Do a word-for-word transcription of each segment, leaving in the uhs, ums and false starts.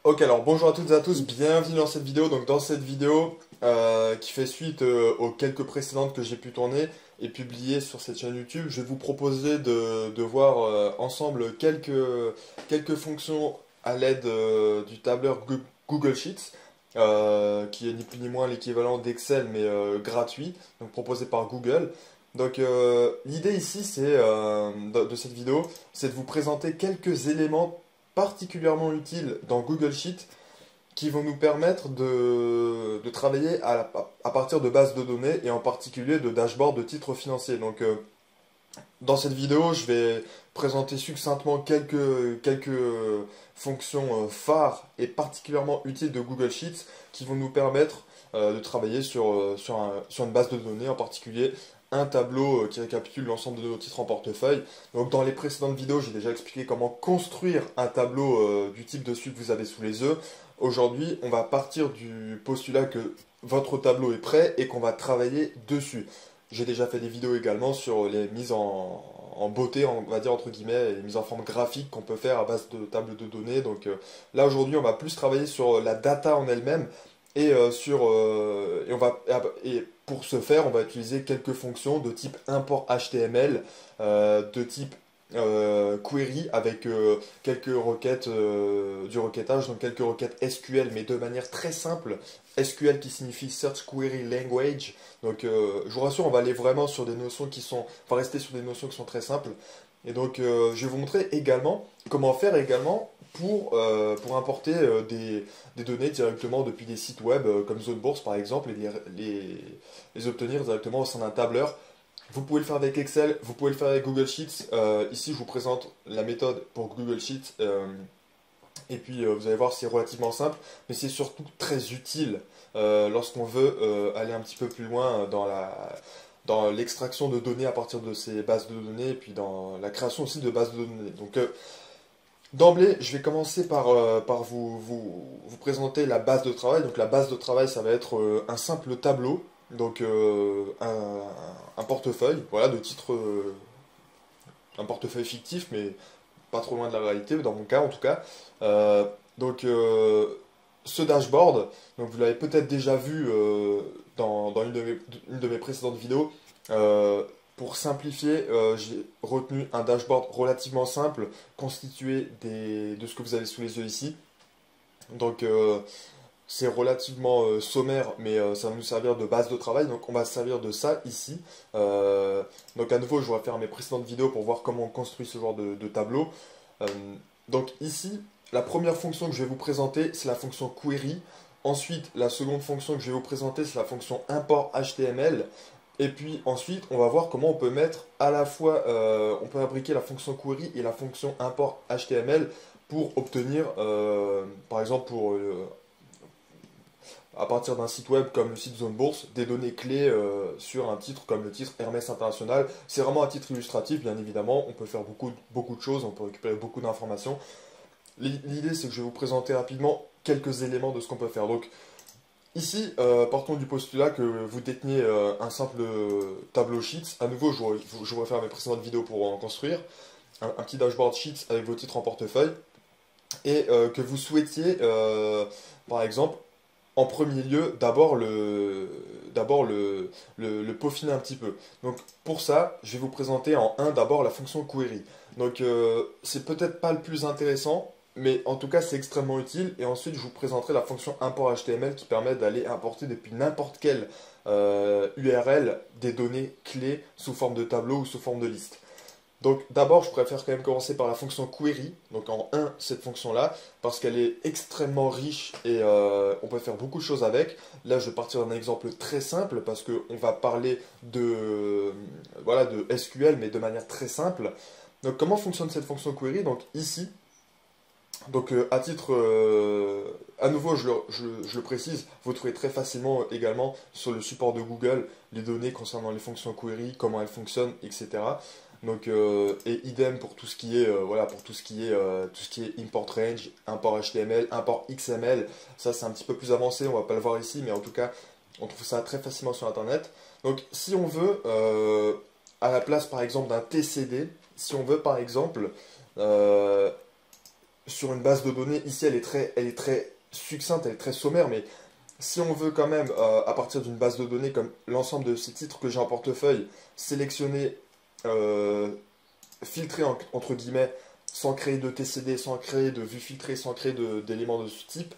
Ok, alors bonjour à toutes et à tous, bienvenue dans cette vidéo. Donc dans cette vidéo euh, qui fait suite euh, aux quelques précédentes que j'ai pu tourner et publier sur cette chaîne YouTube, je vais vous proposer de, de voir euh, ensemble quelques, quelques fonctions à l'aide euh, du tableur Gu- Google Sheets, euh, qui est ni plus ni moins l'équivalent d'Excel mais euh, gratuit, donc proposé par Google. Donc euh, l'idée ici c'est euh, de, de cette vidéo, c'est de vous présenter quelques éléments particulièrement utiles dans Google Sheets qui vont nous permettre de, de travailler à, la- à partir de bases de données et en particulier de dashboards de titres financiers. Donc euh, dans cette vidéo, je vais présenter succinctement quelques, quelques fonctions euh, phares et particulièrement utiles de Google Sheets qui vont nous permettre euh, de travailler sur, euh, sur, un- sur une base de données, en particulier un tableau euh, qui récapitule l'ensemble de nos titres en portefeuille. Donc dans les précédentes vidéos, j'ai déjà expliqué comment construire un tableau euh, du type de celui que vous avez sous les yeux. Aujourd'hui, on va partir du postulat que votre tableau est prêt et qu'on va travailler dessus. J'ai déjà fait des vidéos également sur les mises en, en beauté, on va dire entre guillemets, les mises en forme graphique qu'on peut faire à base de tables de données. Donc euh, là aujourd'hui, on va plus travailler sur la data en elle-même et euh, sur euh, et on va et pour ce faire, on va utiliser quelques fonctions de type import H T M L, euh, de type euh, query avec euh, quelques requêtes euh, du requêtage, donc quelques requêtes S Q L, mais de manière très simple. S Q L qui signifie Search Query Language. Donc, euh, je vous rassure, on va aller vraiment sur des notions qui sont, on va rester sur des notions qui sont très simples. Et donc, euh, je vais vous montrer également comment faire également pour, euh, pour importer euh, des, des données directement depuis des sites web euh, comme ZoneBourse par exemple et les, les, les obtenir directement au sein d'un tableur. Vous pouvez le faire avec Excel, vous pouvez le faire avec Google Sheets. Euh, ici, je vous présente la méthode pour Google Sheets. Euh, et puis, euh, vous allez voir, c'est relativement simple, mais c'est surtout très utile euh, lorsqu'on veut euh, aller un petit peu plus loin dans la, dans l'extraction de données à partir de ces bases de données, et puis dans la création aussi de bases de données. Donc, euh, d'emblée, je vais commencer par, euh, par vous, vous, vous présenter la base de travail. Donc, la base de travail, ça va être euh, un simple tableau, donc euh, un, un portefeuille, voilà, de titres, euh, un portefeuille fictif, mais pas trop loin de la réalité, dans mon cas en tout cas. Euh, donc euh, ce dashboard, donc vous l'avez peut-être déjà vu euh, dans, dans une, de mes, une de mes précédentes vidéos. Euh, pour simplifier, euh, j'ai retenu un dashboard relativement simple, constitué des, de ce que vous avez sous les yeux ici. Donc euh, c'est relativement euh, sommaire, mais euh, ça va nous servir de base de travail. Donc on va se servir de ça ici. Euh, donc à nouveau, je vais faire mes précédentes vidéos pour voir comment on construit ce genre de, de tableau. Euh, donc ici, la première fonction que je vais vous présenter, c'est la fonction query. Ensuite, la seconde fonction que je vais vous présenter, c'est la fonction import H T M L. Et puis ensuite, on va voir comment on peut mettre à la fois, euh, on peut fabriquer la fonction query et la fonction import H T M L pour obtenir, euh, par exemple, pour euh, à partir d'un site web comme le site Zone Bourse, des données clés euh, sur un titre comme le titre Hermès International. C'est vraiment un titre illustratif, bien évidemment. On peut faire beaucoup, beaucoup de choses, on peut récupérer beaucoup d'informations. L'idée, c'est que je vais vous présenter rapidement quelques éléments de ce qu'on peut faire. Donc, ici, euh, partons du postulat que vous détenez euh, un simple tableau Sheets. À nouveau, je, vous- je vous refaire mes précédentes vidéos pour en construire. Un, un petit dashboard Sheets avec vos titres en portefeuille. Et euh, que vous souhaitiez, euh, par exemple, en premier lieu, d'abord le, d'abord le, le, le peaufiner un petit peu. Donc pour ça, je vais vous présenter en un d'abord la fonction query. Donc euh, c'est peut-être pas le plus intéressant, mais en tout cas c'est extrêmement utile. Et ensuite, je vous présenterai la fonction import H T M L qui permet d'aller importer depuis n'importe quelle euh, U R L des données clés sous forme de tableau ou sous forme de liste. Donc d'abord, je préfère quand même commencer par la fonction query, donc en un cette fonction-là, parce qu'elle est extrêmement riche et euh, on peut faire beaucoup de choses avec. Là, je vais partir d'un exemple très simple, parce qu'on va parler de, euh, voilà, de S Q L, mais de manière très simple. Donc comment fonctionne cette fonction query? Donc ici, donc euh, à titre, euh, à nouveau, je le, je, je le précise, vous trouvez très facilement également sur le support de Google les données concernant les fonctions query, comment elles fonctionnent, et cetera. Donc euh, et idem pour tout ce qui est euh, voilà pour tout ce qui est euh, tout ce qui est import range, import H T M L, import X M L. Ça c'est un petit peu plus avancé, on va pas le voir ici, mais en tout cas on trouve ça très facilement sur internet. Donc si on veut euh, à la place par exemple d'un T C D, si on veut par exemple euh, sur une base de données. Ici, elle est très, elle est très succincte, elle est très sommaire, mais si on veut quand même, euh, à partir d'une base de données comme l'ensemble de ces titres que j'ai en portefeuille, sélectionner, euh, filtrer en- entre guillemets, sans créer de T C D, sans créer de vue filtrée, sans créer de- d'éléments de ce type,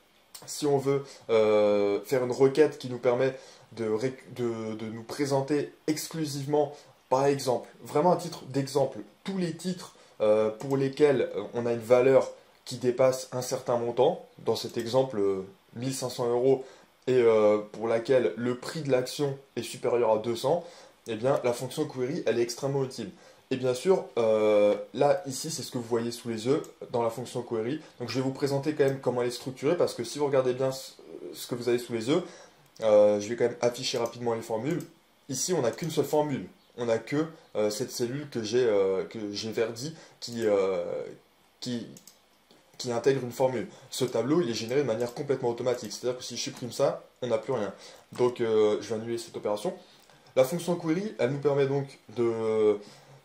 si on veut euh, faire une requête qui nous permet de, réc- de- de nous présenter exclusivement, par exemple, vraiment un titre d'exemple, tous les titres euh, pour lesquels euh, on a une valeur qui dépasse un certain montant, dans cet exemple euh, mille cinq cents euros, et euh, pour laquelle le prix de l'action est supérieur à deux cents, eh bien la fonction query elle est extrêmement utile. Et bien sûr, euh, là, ici, c'est ce que vous voyez sous les yeux dans la fonction query. Donc je vais vous présenter quand même comment elle est structurée, parce que si vous regardez bien ce ce que vous avez sous les yeux, euh, je vais quand même afficher rapidement les formules. Ici, on n'a qu'une seule formule. On n'a que euh, cette cellule que j'ai euh, que j'ai verdie qui, euh, qui, qui intègre une formule. Ce tableau, il est généré de manière complètement automatique. C'est-à-dire que si je supprime ça, on n'a plus rien. Donc, euh, je vais annuler cette opération. La fonction query, elle nous permet donc de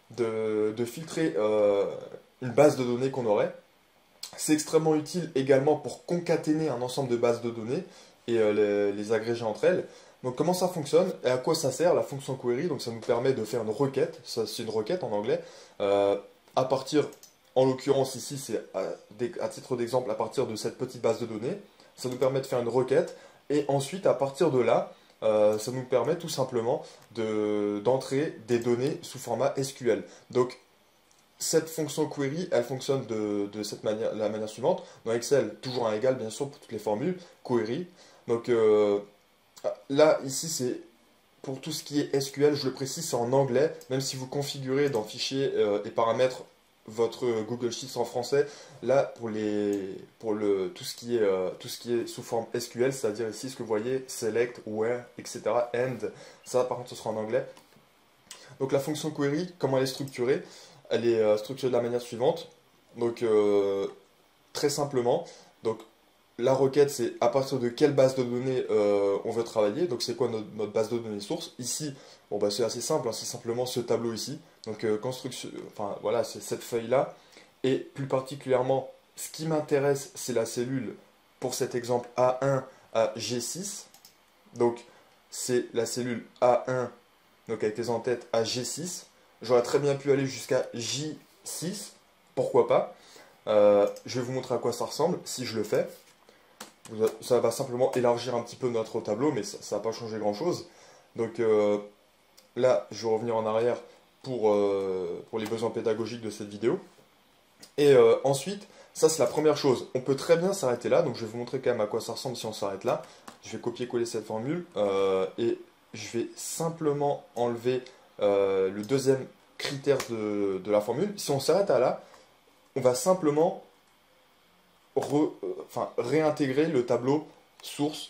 de, de filtrer euh, une base de données qu'on aurait. C'est extrêmement utile également pour concaténer un ensemble de bases de données et euh, les, les agréger entre elles. Donc comment ça fonctionne et à quoi ça sert la fonction query? Donc ça nous permet de faire une requête, ça c'est une requête en anglais, euh, à partir, en l'occurrence ici c'est à, à titre d'exemple à partir de cette petite base de données, ça nous permet de faire une requête et ensuite à partir de là, euh, ça nous permet tout simplement de, d'entrer des données sous format S Q L. Donc cette fonction query, elle fonctionne de, de cette manière, la manière suivante. Dans Excel, toujours un égal, bien sûr, pour toutes les formules, query. Donc euh, là, ici, c'est pour tout ce qui est S Q L, je le précise, c'est en anglais. Même si vous configurez dans fichiers euh, et paramètres votre Google Sheets en français, là, pour, les, pour le, tout, ce qui est, euh, tout ce qui est sous forme S Q L, c'est-à-dire ici, ce que vous voyez, select, where, et cetera, end, ça, par contre, ce sera en anglais. Donc la fonction query, comment elle est structurée? Elle est euh, structurée de la manière suivante. Donc euh, très simplement, donc la requête c'est à partir de quelle base de données euh, on veut travailler. Donc c'est quoi notre, notre base de données source? Ici, bon bah c'est assez simple, hein, c'est simplement ce tableau ici. Donc euh, construction, enfin voilà, c'est cette feuille là. Et plus particulièrement, ce qui m'intéresse, c'est la cellule pour cet exemple A un à G six. Donc c'est la cellule A un, donc avec les en-têtes à G six. J'aurais très bien pu aller jusqu'à J six, pourquoi pas. Euh, je vais vous montrer à quoi ça ressemble si je le fais. Ça va simplement élargir un petit peu notre tableau, mais ça ne va pas changer grand chose. Donc euh, là, je vais revenir en arrière pour, euh, pour les besoins pédagogiques de cette vidéo. Et euh, ensuite, ça c'est la première chose. On peut très bien s'arrêter là, donc je vais vous montrer quand même à quoi ça ressemble si on s'arrête là. Je vais copier-coller cette formule euh, et je vais simplement enlever euh, le deuxième critère de, de la formule. Si on s'arrête à là, on va simplement re, euh, enfin, réintégrer le tableau source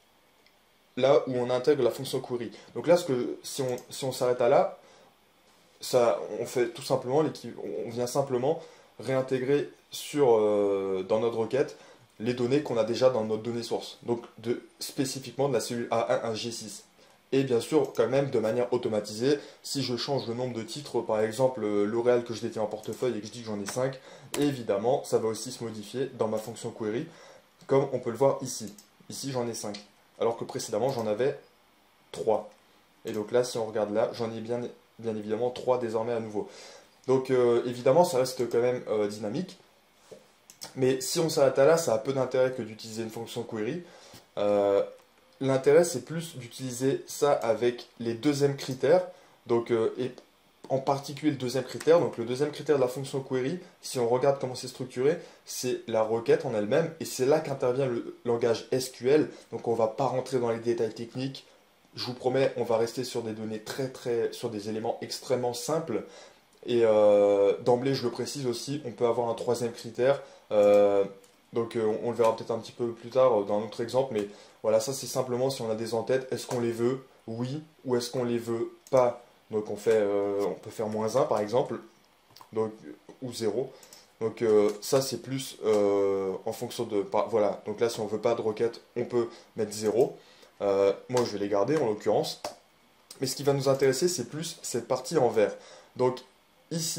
là où on intègre la fonction query. Donc là, ce que, si on si on s'arrête à là, ça, on fait tout simplement, on vient simplement réintégrer sur, euh, dans notre requête les données qu'on a déjà dans notre donnée source. Donc de, spécifiquement de la cellule A un à G six. Et bien sûr, quand même de manière automatisée, si je change le nombre de titres, par exemple L'Oréal que je détiens en portefeuille et que je dis que j'en ai cinq, évidemment, ça va aussi se modifier dans ma fonction query, comme on peut le voir ici. Ici, j'en ai cinq, alors que précédemment, j'en avais trois. Et donc là, si on regarde là, j'en ai bien, bien évidemment trois désormais à nouveau. Donc euh, évidemment, ça reste quand même euh, dynamique. Mais si on s'arrête à là, ça a peu d'intérêt que d'utiliser une fonction query. Euh, L'intérêt, c'est plus d'utiliser ça avec les deuxièmes critères. Donc, euh, et en particulier le deuxième critère. Donc le deuxième critère de la fonction query, si on regarde comment c'est structuré, c'est la requête en elle-même. Et c'est là qu'intervient le langage S Q L. Donc on ne va pas rentrer dans les détails techniques. Je vous promets, on va rester sur des données très très, sur des éléments extrêmement simples. Et euh, d'emblée, je le précise aussi, on peut avoir un troisième critère. Euh, donc euh, on, on le verra peut-être un petit peu plus tard euh, dans un autre exemple. Mais voilà, ça c'est simplement si on a des en-têtes, est-ce qu'on les veut? Oui. Ou est-ce qu'on les veut pas? Donc on, fait, euh, on peut faire moins un par exemple. Donc, ou zéro. Donc euh, ça c'est plus euh, en fonction de... Par, voilà, donc là si on veut pas de requête, on peut mettre zéro. Euh, moi je vais les garder en l'occurrence. Mais ce qui va nous intéresser, c'est plus cette partie en vert. Donc ici,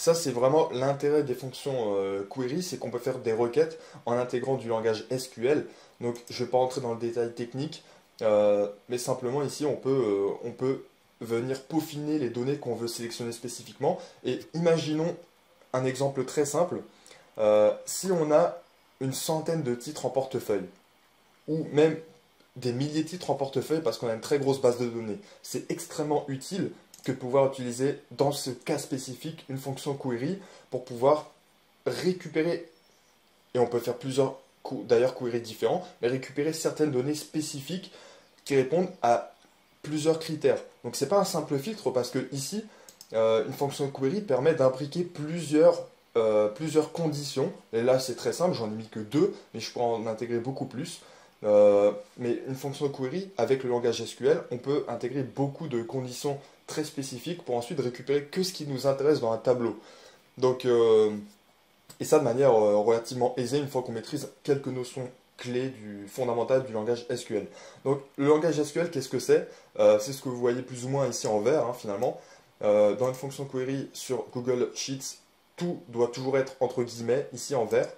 ça c'est vraiment l'intérêt des fonctions euh, query, c'est qu'on peut faire des requêtes en intégrant du langage S Q L. Donc je ne vais pas rentrer dans le détail technique, euh, mais simplement ici on peut, euh, on peut venir peaufiner les données qu'on veut sélectionner spécifiquement. Et imaginons un exemple très simple, euh, si on a une centaine de titres en portefeuille, ou même des milliers de titres en portefeuille parce qu'on a une très grosse base de données. C'est extrêmement utile que de pouvoir utiliser dans ce cas spécifique une fonction query pour pouvoir récupérer, et on peut faire plusieurs d'ailleurs query différents, mais récupérer certaines données spécifiques qui répondent à plusieurs critères. Donc c'est pas un simple filtre parce que ici, euh, une fonction query permet d'imbriquer plusieurs, euh, plusieurs conditions. Et là c'est très simple, j'en ai mis que deux, mais je pourrais en intégrer beaucoup plus. Euh, mais une fonction query, avec le langage S Q L, on peut intégrer beaucoup de conditions très spécifiques pour ensuite récupérer que ce qui nous intéresse dans un tableau. Donc, euh, et ça de manière euh, relativement aisée une fois qu'on maîtrise quelques notions clés du fondamental du langage S Q L. Donc le langage S Q L, qu'est-ce que c'est? euh, C'est ce que vous voyez plus ou moins ici en vert, hein, finalement. Euh, dans une fonction query sur Google Sheets, tout doit toujours être entre guillemets, ici en vert.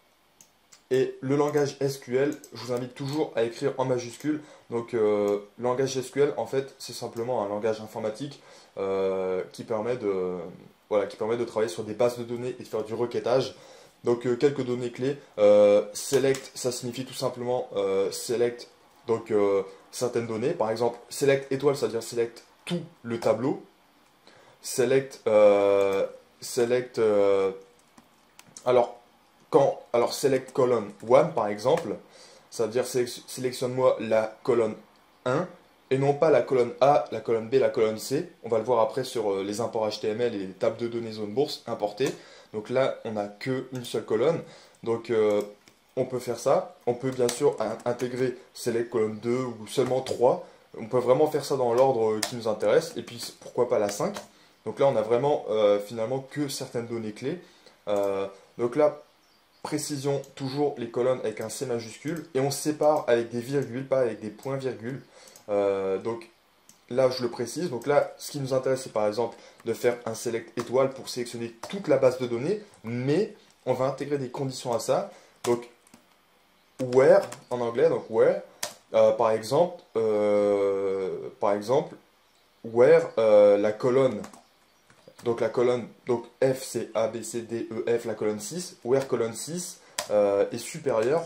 Et le langage S Q L, je vous invite toujours à écrire en majuscule. Donc, euh, le langage S Q L, en fait, c'est simplement un langage informatique euh, qui, permet de, voilà, qui permet de travailler sur des bases de données et de faire du requêtage. Donc, euh, quelques données clés. Euh, select, ça signifie tout simplement euh, select donc, euh, certaines données. Par exemple, select étoile, c'est-à-dire select tout le tableau. Select, euh, select euh, alors, Quand, alors, select colonne un par exemple, ça veut dire sélectionne-moi la colonne un et non pas la colonne A, la colonne B, la colonne C. On va le voir après sur les imports H T M L et les tables de données zone bourse importées. Donc là, on n'a qu'une seule colonne. Donc, euh, on peut faire ça. On peut bien sûr intégrer select colonne deux ou seulement trois. On peut vraiment faire ça dans l'ordre qui nous intéresse. Et puis, pourquoi pas la cinq. Donc là, on a vraiment euh, finalement que certaines données clés. Euh, donc là, précision, toujours les colonnes avec un C majuscule, et on sépare avec des virgules, pas avec des points-virgules. Euh, donc là, je le précise. Donc là, ce qui nous intéresse, c'est par exemple de faire un select étoile pour sélectionner toute la base de données, mais on va intégrer des conditions à ça. Donc, where, en anglais, donc where, euh, par exemple, euh, par exemple, where euh, la colonne. Donc la colonne, donc F c'est A, B, C, D, E, F, la colonne six, where colonne six euh, est supérieure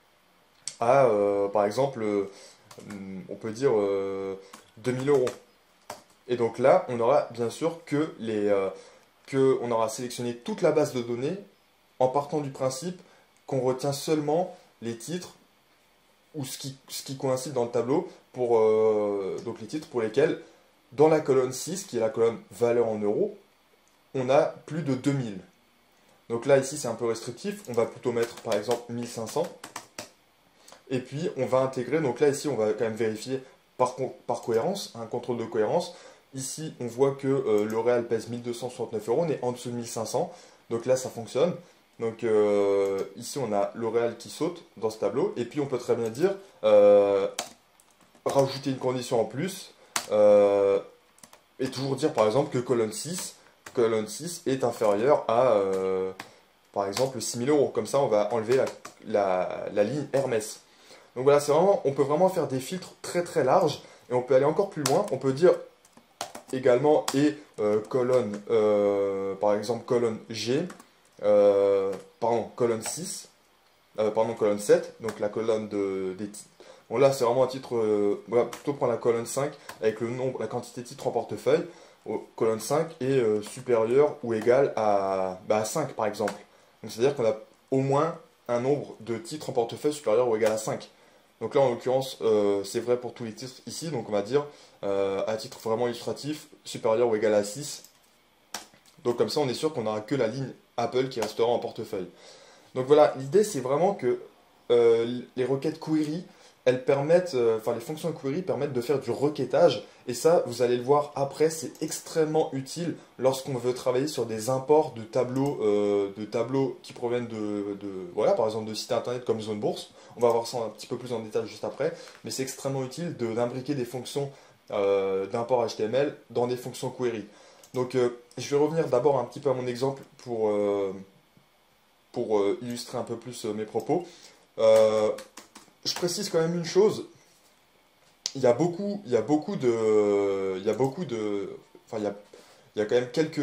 à, euh, par exemple, euh, on peut dire euh, deux mille euros. Et donc là, on aura bien sûr que les, euh, que on aura sélectionné toute la base de données en partant du principe qu'on retient seulement les titres ou ce qui, ce qui coïncide dans le tableau pour euh, donc les titres pour lesquels dans la colonne six, qui est la colonne valeur en euros, on a plus de deux mille. Donc là, ici, c'est un peu restrictif. On va plutôt mettre, par exemple, mille cinq cents. Et puis, on va intégrer. Donc là, ici, on va quand même vérifier par, par cohérence, un contrôle de cohérence. Ici, on voit que euh, le réel pèse mille deux cent soixante-neuf euros. On est en dessous de mille cinq cents. Donc là, ça fonctionne. Donc euh, ici, on a le réel qui saute dans ce tableau. Et puis, on peut très bien dire, euh, rajouter une condition en plus. Euh, et toujours dire, par exemple, que colonne six, colonne six est inférieure à, euh, par exemple, six mille euros. Comme ça, on va enlever la, la, la ligne Hermès. Donc voilà, c'est vraiment, on peut vraiment faire des filtres très très larges. Et on peut aller encore plus loin. On peut dire également et euh, colonne, euh, par exemple, colonne G, euh, pardon, colonne six, euh, pardon, colonne sept, donc la colonne de, des titres. Bon là, c'est vraiment un titre, euh, on va plutôt prendre la colonne cinq avec le nombre, la quantité de titres en portefeuille. Colonne cinq est euh, supérieure ou égale à, bah, à cinq par exemple. Donc c'est-à-dire qu'on a au moins un nombre de titres en portefeuille supérieur ou égal à cinq. Donc là en l'occurrence euh, c'est vrai pour tous les titres ici, donc on va dire euh, à titre vraiment illustratif supérieur ou égal à six. Donc comme ça on est sûr qu'on n'aura que la ligne Apple qui restera en portefeuille. Donc voilà, l'idée c'est vraiment que euh, les requêtes query, elles permettent, euh, enfin les fonctions query permettent de faire du requêtage, et ça, vous allez le voir après, c'est extrêmement utile lorsqu'on veut travailler sur des imports de tableaux, euh, de tableaux qui proviennent de, de, voilà, par exemple de sites internet comme Zone Bourse. On va voir ça un petit peu plus en détail juste après, mais c'est extrêmement utile d'imbriquer des fonctions euh, d'import H T M L dans des fonctions query. Donc euh, je vais revenir d'abord un petit peu à mon exemple pour, euh, pour euh, illustrer un peu plus euh, mes propos. Euh, je précise quand même une chose, il y a beaucoup, il y a beaucoup de, il y a beaucoup de, enfin il y a, il y a quand même quelques,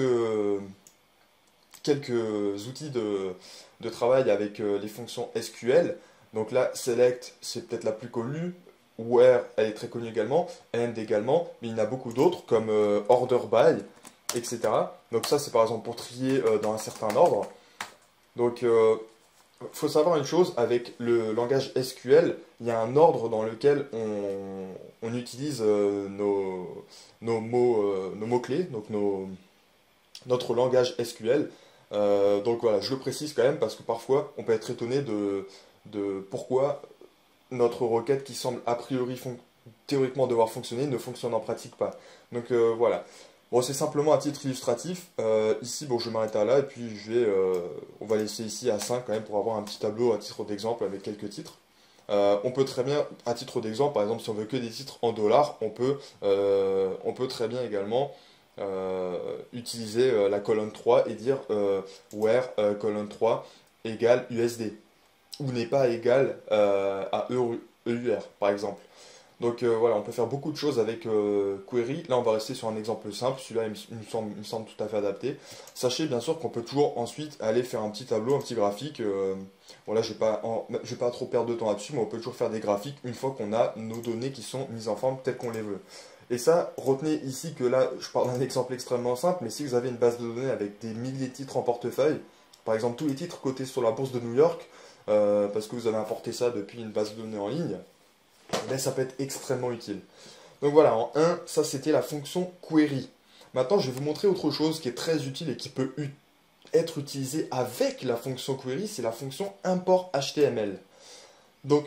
quelques outils de, de travail avec euh, les fonctions S Q L. Donc là, select, c'est peut-être la plus connue. Where, elle est très connue également. End également. Mais il y en a beaucoup d'autres, comme euh, order by, et cetera. Donc ça, c'est par exemple pour trier euh, dans un certain ordre. Donc, il faut savoir une chose, avec le langage S Q L, il y a un ordre dans lequel on, on utilise euh, nos, nos mots, euh, nos mots-clés, donc nos, notre langage S Q L. Euh, donc voilà, je le précise quand même parce que parfois on peut être étonné de, de pourquoi notre requête qui semble a priori théoriquement devoir fonctionner ne fonctionne en pratique pas. Donc euh, voilà. Bon, c'est simplement à titre illustratif. Euh, ici, bon, je vais m'arrêter là et puis je vais, euh, on va laisser ici à cinq quand même pour avoir un petit tableau à titre d'exemple avec quelques titres. Euh, on peut très bien, à titre d'exemple, par exemple, si on veut que des titres en dollars, on peut, euh, on peut très bien également euh, utiliser euh, la colonne trois et dire euh, where euh, colonne trois égale U S D ou n'est pas égal euh, à E U R par exemple. Donc euh, voilà, on peut faire beaucoup de choses avec euh, Query. Là, on va rester sur un exemple simple. Celui-là, il, me il me semble, il me semble tout à fait adapté. Sachez bien sûr qu'on peut toujours ensuite aller faire un petit tableau, un petit graphique. Euh, bon là, je ne vais, pas en- je vais pas trop perdre de temps là-dessus, mais on peut toujours faire des graphiques une fois qu'on a nos données qui sont mises en forme telles qu'on les veut. Et ça, retenez ici que là, je parle d'un exemple extrêmement simple, mais si vous avez une base de données avec des milliers de titres en portefeuille, par exemple tous les titres cotés sur la bourse de New York, euh, parce que vous avez importé ça depuis une base de données en ligne, ben, ça peut être extrêmement utile. Donc voilà, en un, ça c'était la fonction query. Maintenant, je vais vous montrer autre chose qui est très utile et qui peut u- être utilisée avec la fonction query, c'est la fonction import H T M L. Donc,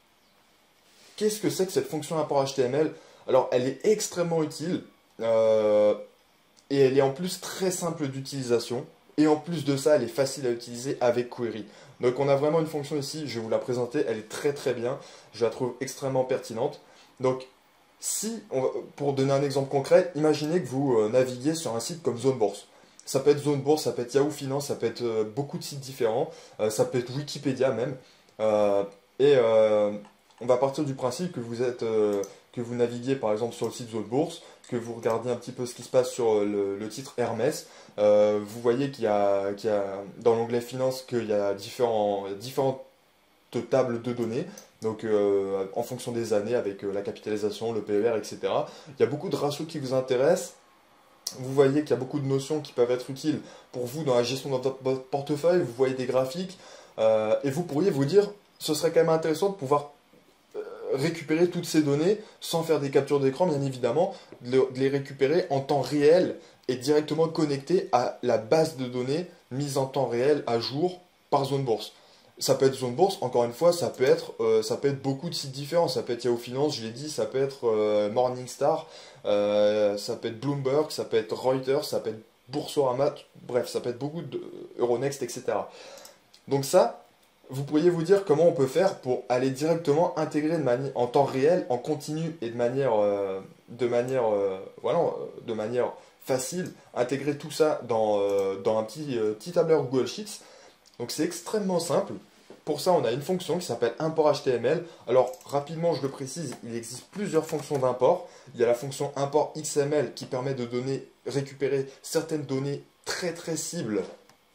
qu'est-ce que c'est que cette fonction import H T M L? Alors, elle est extrêmement utile euh, et elle est en plus très simple d'utilisation. Et en plus de ça, elle est facile à utiliser avec query. Donc on a vraiment une fonction ici, je vais vous la présenter, elle est très très bien, je la trouve extrêmement pertinente. Donc si, on va- pour donner un exemple concret, imaginez que vous euh, naviguez sur un site comme Zone Bourse. Ça peut être Zone Bourse, ça peut être Yahoo Finance, ça peut être euh, beaucoup de sites différents, euh, ça peut être Wikipédia même. Euh, et euh, on va partir du principe que vous êtes, euh, que vous naviguez par exemple sur le site Zone Bourse, que vous regardez un petit peu ce qui se passe sur euh, le, le titre Hermès. Euh, vous voyez qu'il y a, qu'il y a dans l'onglet Finance qu'il y a différents, différentes tables de données. Donc euh, en fonction des années avec euh, la capitalisation, le P E R, et cetera. Il y a beaucoup de ratios qui vous intéressent. Vous voyez qu'il y a beaucoup de notions qui peuvent être utiles pour vous dans la gestion de votre portefeuille. Vous voyez des graphiques euh, et vous pourriez vous dire, ce serait quand même intéressant de pouvoir euh, récupérer toutes ces données sans faire des captures d'écran, bien évidemment, de le- de les récupérer en temps réel et directement connecter à la base de données mise en temps réel à jour par zone bourse. Ça peut être zone bourse, encore une fois, ça peut être, euh, ça peut être beaucoup de sites différents. Ça peut être Yahoo Finance, je l'ai dit, ça peut être euh, Morningstar, euh, ça peut être Bloomberg, ça peut être Reuters, ça peut être Boursorama, bref, ça peut être beaucoup de Euronext, et cetera. Donc ça, vous pourriez vous dire comment on peut faire pour aller directement intégrer de manière, en temps réel, en continu et de manière, euh, de manière, euh, voilà, euh, de manière facile, intégrer tout ça dans, euh, dans un petit, euh, petit tableur Google Sheets. Donc c'est extrêmement simple. Pour ça, on a une fonction qui s'appelle import H T M L. Alors rapidement, je le précise, il existe plusieurs fonctions d'import. Il y a la fonction import X M L qui permet de donner, récupérer certaines données très très cibles.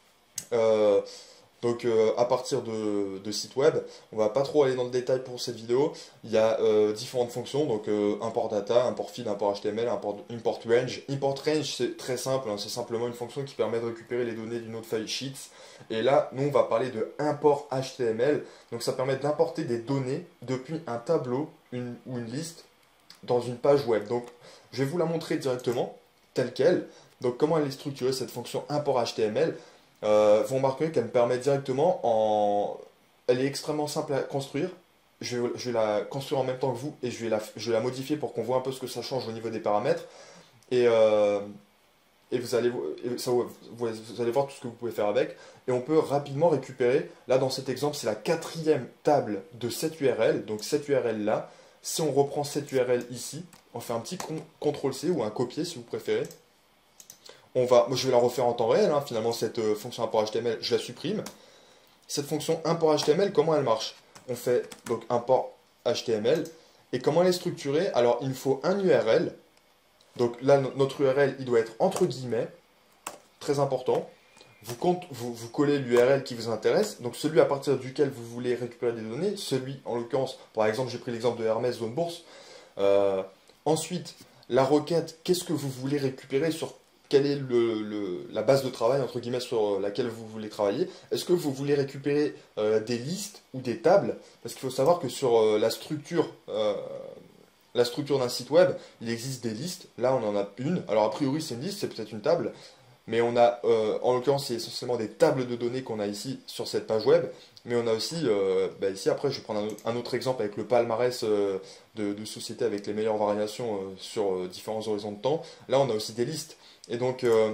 Euh, donc euh, à partir de, de sites web, on va pas trop aller dans le détail pour cette vidéo. Il y a euh, différentes fonctions, donc euh, import data, import feed, import H T M L, import, import range. Import range c'est très simple, hein, c'est simplement une fonction qui permet de récupérer les données d'une autre file sheets. Et là, nous on va parler de import H T M L, donc ça permet d'importer des données depuis un tableau une, ou une liste dans une page web. Donc je vais vous la montrer directement, telle qu'elle. Donc comment elle est structurée cette fonction import H T M L. Euh, vous remarquerez qu'elle me permet directement en... Elle est extrêmement simple à construire. Je vais, je vais la construire en même temps que vous et je vais la, je vais la modifier pour qu'on voit un peu ce que ça change au niveau des paramètres. Et, euh, et, vous, allez, et ça, vous, vous allez voir tout ce que vous pouvez faire avec. Et on peut rapidement récupérer, là dans cet exemple, c'est la quatrième table de cette U R L. Donc cette U R L là, si on reprend cette U R L ici, on fait un petit contrôle C ou un copier si vous préférez. On va, moi, je vais la refaire en temps réel, hein, finalement, cette euh, fonction import H T M L, je la supprime. Cette fonction import H T M L, comment elle marche? On fait donc import H T M L. Et comment elle est structurée? Alors, il me faut un U R L. Donc là, no- notre U R L, il doit être entre guillemets. Très important. Vous, compte, vous, vous collez l'U R L qui vous intéresse, donc celui à partir duquel vous voulez récupérer des données, celui, en l'occurrence, par exemple, j'ai pris l'exemple de Hermès Zone Bourse. Euh, ensuite, la requête, qu'est-ce que vous voulez récupérer sur quelle est le, le- la base de travail, entre guillemets, sur laquelle vous voulez travailler? Est-ce que vous voulez récupérer euh, des listes ou des tables? Parce qu'il faut savoir que sur euh, la structure, euh, la structure d'un site web, il existe des listes. Là, on en a une. Alors, a priori, c'est une liste, c'est peut-être une table. Mais on a, euh, en l'occurrence, c'est essentiellement des tables de données qu'on a ici sur cette page web. Mais on a aussi, euh, bah ici, après, je vais prendre un, un autre exemple avec le palmarès euh, de, de sociétés avec les meilleures variations euh, sur euh, différents horizons de temps. Là, on a aussi des listes. Et donc, euh,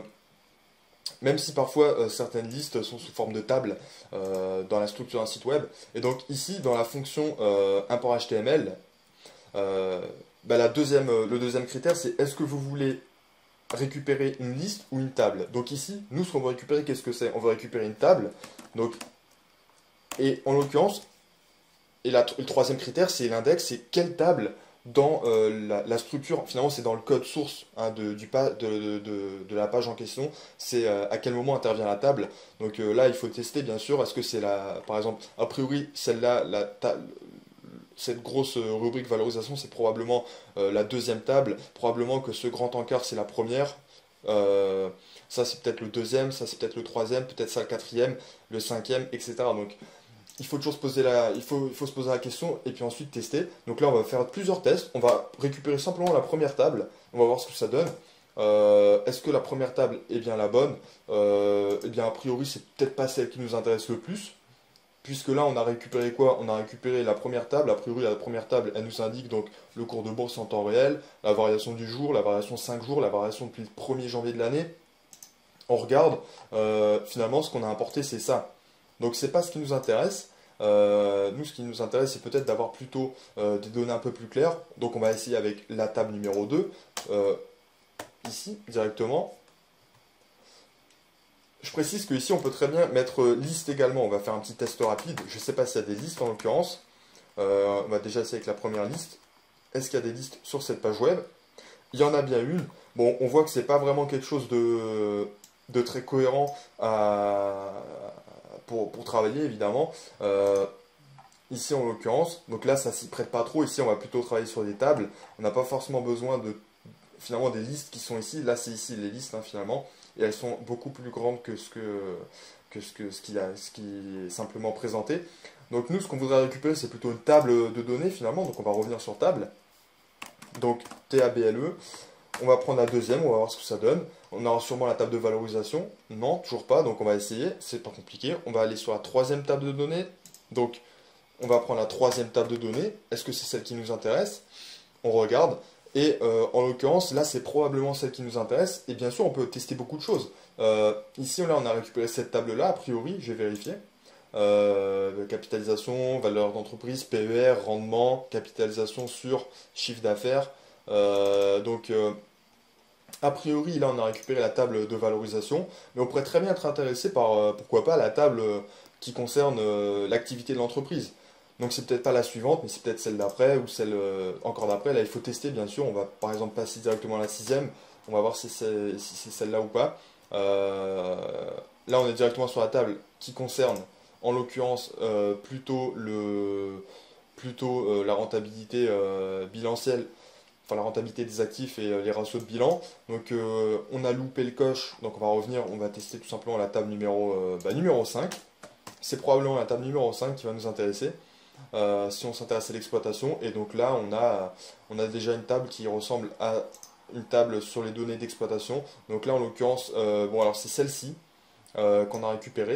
même si parfois euh, certaines listes sont sous forme de tables euh, dans la structure d'un site web. Et donc, ici, dans la fonction euh, import H T M L, euh, bah, la deuxième, le deuxième critère, c'est est-ce que vous voulez récupérer une liste ou une table. Donc ici, nous, ce qu'on va récupérer, qu'est-ce que c'est? On va récupérer une table. Donc, et en l'occurrence, et la, le troisième critère, c'est l'index, c'est quelle table dans euh, la, la structure, finalement c'est dans le code source hein, de, du pa- de, de, de- de la page en question, c'est euh, à quel moment intervient la table. Donc euh, là, il faut tester, bien sûr, est-ce que c'est la, par exemple, a priori, celle-là, la ta- cette grosse euh, rubrique valorisation, c'est probablement euh, la deuxième table. Probablement que ce grand encart, c'est la première. Euh, ça, c'est peut-être le deuxième. Ça, c'est peut-être le troisième. Peut-être ça, le quatrième, le cinquième, et cetera. Donc, il faut toujours se poser la, il faut, il faut se poser la question et puis ensuite tester. Donc là, on va faire plusieurs tests. On va récupérer simplement la première table. On va voir ce que ça donne. Euh, Est-ce que la première table est bien la bonne? Euh, Eh bien, a priori, c'est peut-être pas celle qui nous intéresse le plus. Puisque là, on a récupéré quoi? On a récupéré la première table. A priori, la première table, elle nous indique donc le cours de bourse en temps réel, la variation du jour, la variation cinq jours, la variation depuis le premier janvier de l'année. On regarde, euh, finalement, ce qu'on a importé, c'est ça. Donc, c'est pas ce qui nous intéresse. Euh, nous, ce qui nous intéresse, c'est peut-être d'avoir plutôt euh, des données un peu plus claires. Donc, on va essayer avec la table numéro deux, euh, ici, directement. Je précise qu'ici, on peut très bien mettre euh, liste également. On va faire un petit test rapide. Je ne sais pas s'il y a des listes en l'occurrence. Euh, on va déjà essayer avec la première liste. Est-ce qu'il y a des listes sur cette page web? Il y en a bien une. Bon, on voit que c'est pas vraiment quelque chose de, de très cohérent à- pour, pour travailler, évidemment. Euh, ici, en l'occurrence, donc là, ça s'y prête pas trop. Ici, on va plutôt travailler sur des tables. On n'a pas forcément besoin de finalement des listes qui sont ici. Là, c'est ici les listes, hein, finalement. Et elles sont beaucoup plus grandes que ce, que, que ce, que, ce, qui a, ce qui est simplement présenté. Donc nous, ce qu'on voudrait récupérer, c'est plutôt une table de données, finalement. Donc on va revenir sur table. Donc table. On va prendre la deuxième, on va voir ce que ça donne. On aura sûrement la table de valorisation. Non, toujours pas. Donc on va essayer. C'est pas compliqué. On va aller sur la troisième table de données. Donc on va prendre la troisième table de données. Est-ce que c'est celle qui nous intéresse? On regarde. Et euh, en l'occurrence, là, c'est probablement celle qui nous intéresse. Et bien sûr, on peut tester beaucoup de choses. Euh, ici, là, on a récupéré cette table-là, a priori, j'ai vérifié. Euh, capitalisation, valeur d'entreprise, P E R, rendement, capitalisation sur chiffre d'affaires. Euh, donc, euh, a priori, là, on a récupéré la table de valorisation. Mais on pourrait très bien être intéressé par, euh, pourquoi pas, la table euh, qui concerne euh, l'activité de l'entreprise. Donc c'est peut-être pas la suivante, mais c'est peut-être celle d'après ou celle euh, encore d'après. Là, il faut tester, bien sûr. On va par exemple passer directement à la sixième. On va voir si c'est si c'est celle-là ou pas. Euh, Là, on est directement sur la table qui concerne, en l'occurrence, euh, plutôt le plutôt euh, la rentabilité euh, bilancielle, enfin la rentabilité des actifs et euh, les ratios de bilan. Donc euh, on a loupé le coche, donc on va revenir, on va tester tout simplement la table numéro, euh, bah, numéro cinq. C'est probablement la table numéro cinq qui va nous intéresser. Euh, si on s'intéresse à l'exploitation. Et donc là, on a, on a déjà une table qui ressemble à une table sur les données d'exploitation. Donc là, en l'occurrence, euh, bon, alors c'est celle-ci euh, qu'on a récupérée.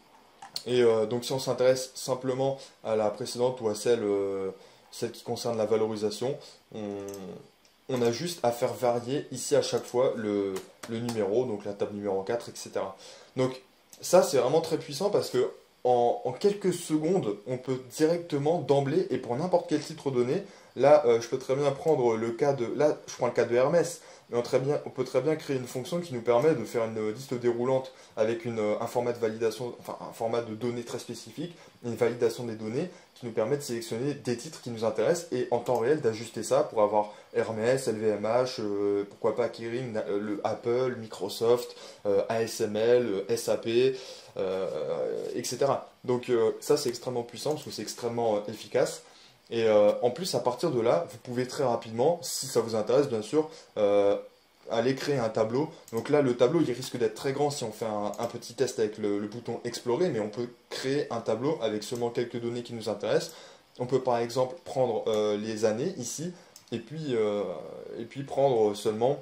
Et euh, donc si on s'intéresse simplement à la précédente ou à celle, euh, celle qui concerne la valorisation, on, on a juste à faire varier ici à chaque fois le, le numéro, donc la table numéro quatre, et cetera. Donc ça c'est vraiment très puissant parce que en, en quelques secondes, on peut directement d'emblée, et pour n'importe quel titre donné, là euh, je peux très bien prendre le cas de, là je prends le cas de Hermès, mais on, très bien, on peut très bien créer une fonction qui nous permet de faire une liste déroulante avec une, un format de validation, enfin un format de données très spécifique, une validation des données qui nous permet de sélectionner des titres qui nous intéressent et en temps réel d'ajuster ça pour avoir Hermès, L V M H, euh, pourquoi pas Kering, euh, le Apple, Microsoft, euh, A S M L, euh, S A P, euh, et cetera. Donc euh, ça c'est extrêmement puissant parce que c'est extrêmement euh, efficace. Et euh, en plus, à partir de là, vous pouvez très rapidement, si ça vous intéresse bien sûr, euh, aller créer un tableau. Donc là, le tableau, il risque d'être très grand si on fait un, un petit test avec le, le bouton Explorer, mais on peut créer un tableau avec seulement quelques données qui nous intéressent. On peut par exemple prendre euh, les années ici, et puis, euh, et puis prendre seulement,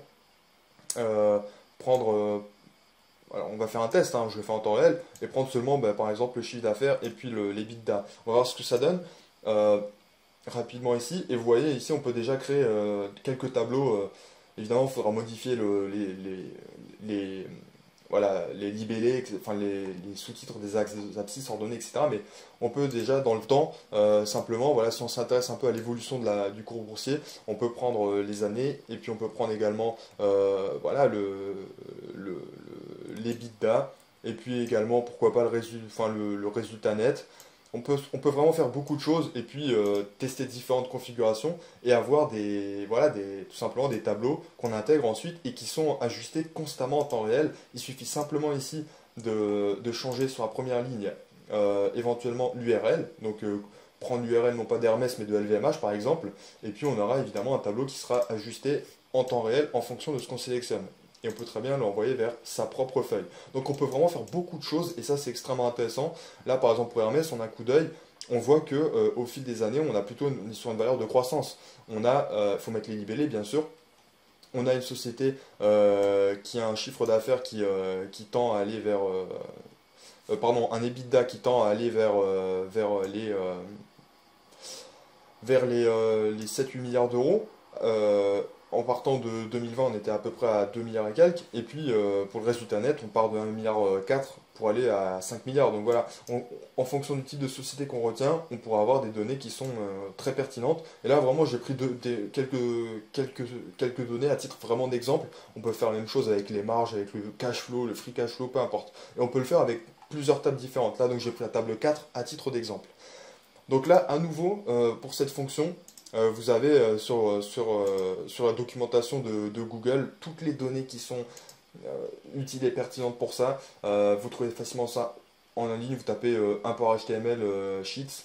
euh, prendre, euh, alors, on va faire un test, hein, je le fais en temps réel, et prendre seulement bah, par exemple le chiffre d'affaires et puis le, les l'EBITDA. On va voir ce que ça donne. Euh, rapidement ici. Et vous voyez, ici, on peut déjà créer euh, quelques tableaux. Euh, évidemment, il faudra modifier le, les, les, les, voilà, les libellés, enfin les, les sous-titres des axes, des abscisses ordonnées, et cetera. Mais on peut déjà, dans le temps, euh, simplement, voilà, si on s'intéresse un peu à l'évolution de la, du cours boursier, on peut prendre euh, les années et puis on peut prendre également euh, voilà, le, le, le, l'EBITDA et puis également, pourquoi pas, le, résu enfin, le, le résultat net. On peut, on peut vraiment faire beaucoup de choses et puis euh, tester différentes configurations et avoir des, voilà, des, tout simplement des tableaux qu'on intègre ensuite et qui sont ajustés constamment en temps réel. Il suffit simplement ici de, de changer sur la première ligne euh, éventuellement l'U R L, donc euh, prendre l'U R L non pas d'Hermès mais de L V M H par exemple, et puis on aura évidemment un tableau qui sera ajusté en temps réel en fonction de ce qu'on sélectionne. Et on peut très bien l'envoyer vers sa propre feuille. Donc on peut vraiment faire beaucoup de choses et ça c'est extrêmement intéressant. Là par exemple pour Hermès, on a un coup d'œil, on voit que euh, au fil des années, on a plutôt une, sur une valeur de croissance. On a, il euh, faut mettre les libellés bien sûr, on a une société euh, qui a un chiffre d'affaires qui, euh, qui tend à aller vers, euh, euh, pardon, un EBITDA qui tend à aller vers, euh, vers les, euh, vers les, euh, les sept huit milliards d'euros. Euh, en partant de deux mille vingt, on était à peu près à deux milliards et quelques. Et puis, euh, pour le résultat net, on part de un virgule quatre milliard pour aller à cinq milliards. Donc voilà, on- en fonction du type de société qu'on retient, on pourra avoir des données qui sont euh, très pertinentes. Et là, vraiment, j'ai pris de- des- quelques, quelques, quelques données à titre vraiment d'exemple. On peut faire la même chose avec les marges, avec le cash flow, le free cash flow, peu importe. Et on peut le faire avec plusieurs tables différentes. Là, donc j'ai pris la table quatre à titre d'exemple. Donc là, à nouveau, euh, pour cette fonction, euh, vous avez euh, sur, euh, sur, euh, sur la documentation de, de Google toutes les données qui sont euh, utiles et pertinentes pour ça. Euh, vous trouvez facilement ça en ligne, vous tapez euh, import H T M L euh, Sheets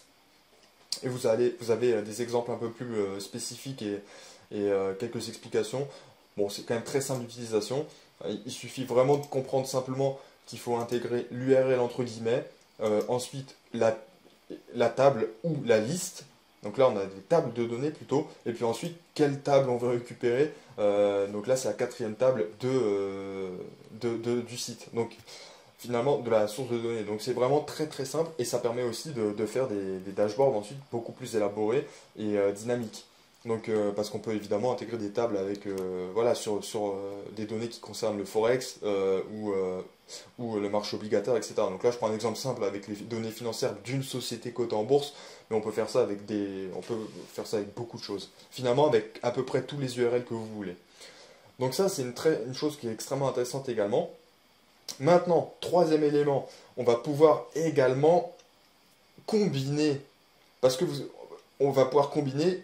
et vous, allez, vous avez euh, des exemples un peu plus euh, spécifiques et, et euh, quelques explications. Bon, c'est quand même très simple d'utilisation. Euh, Il suffit vraiment de comprendre simplement qu'il faut intégrer l'U R L entre guillemets, euh, ensuite la la table ou la liste. Donc là, on a des tables de données plutôt. Et puis ensuite, quelle table on veut récupérer. Euh, donc là, c'est la quatrième table de, euh, de, de- du site. Donc finalement, de la source de données. Donc c'est vraiment très très simple et ça permet aussi de, de faire des, des dashboards ensuite beaucoup plus élaborés et euh, dynamiques. Donc, euh, parce qu'on peut évidemment intégrer des tables avec, euh, voilà, sur, sur euh, des données qui concernent le forex euh, ou, euh, ou le marché obligataire, et cetera. Donc là, je prends un exemple simple avec les données financières d'une société cotée en bourse, mais on peut faire ça avec des, on peut faire ça avec beaucoup de choses. Finalement, avec à peu près tous les U R L que vous voulez. Donc ça, c'est une, très, une chose qui est extrêmement intéressante également. Maintenant, troisième élément, on va pouvoir également combiner, parce que vous, on va pouvoir combiner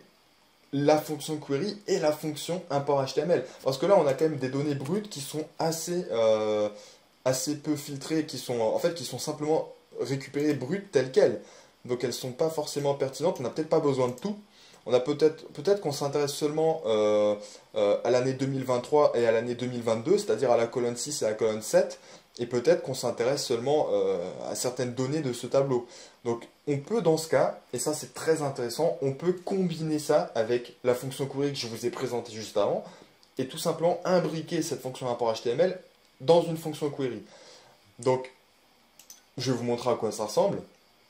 la fonction query et la fonction import H T M L. Parce que là, on a quand même des données brutes qui sont assez, euh, assez peu filtrées, qui sont en fait qui sont simplement récupérées brutes telles quelles. Donc elles sont pas forcément pertinentes. On n'a peut-être pas besoin de tout. On a peut-être peut-être qu'on s'intéresse seulement euh, euh, à l'année deux mille vingt-trois et à l'année deux mille vingt-deux, c'est-à-dire à la colonne six et à la colonne sept. Et peut-être qu'on s'intéresse seulement euh, à certaines données de ce tableau. Donc on peut dans ce cas, et ça c'est très intéressant, on peut combiner ça avec la fonction query que je vous ai présentée juste avant, et tout simplement imbriquer cette fonction import H T M L dans une fonction query. Donc je vais vous montrer à quoi ça ressemble.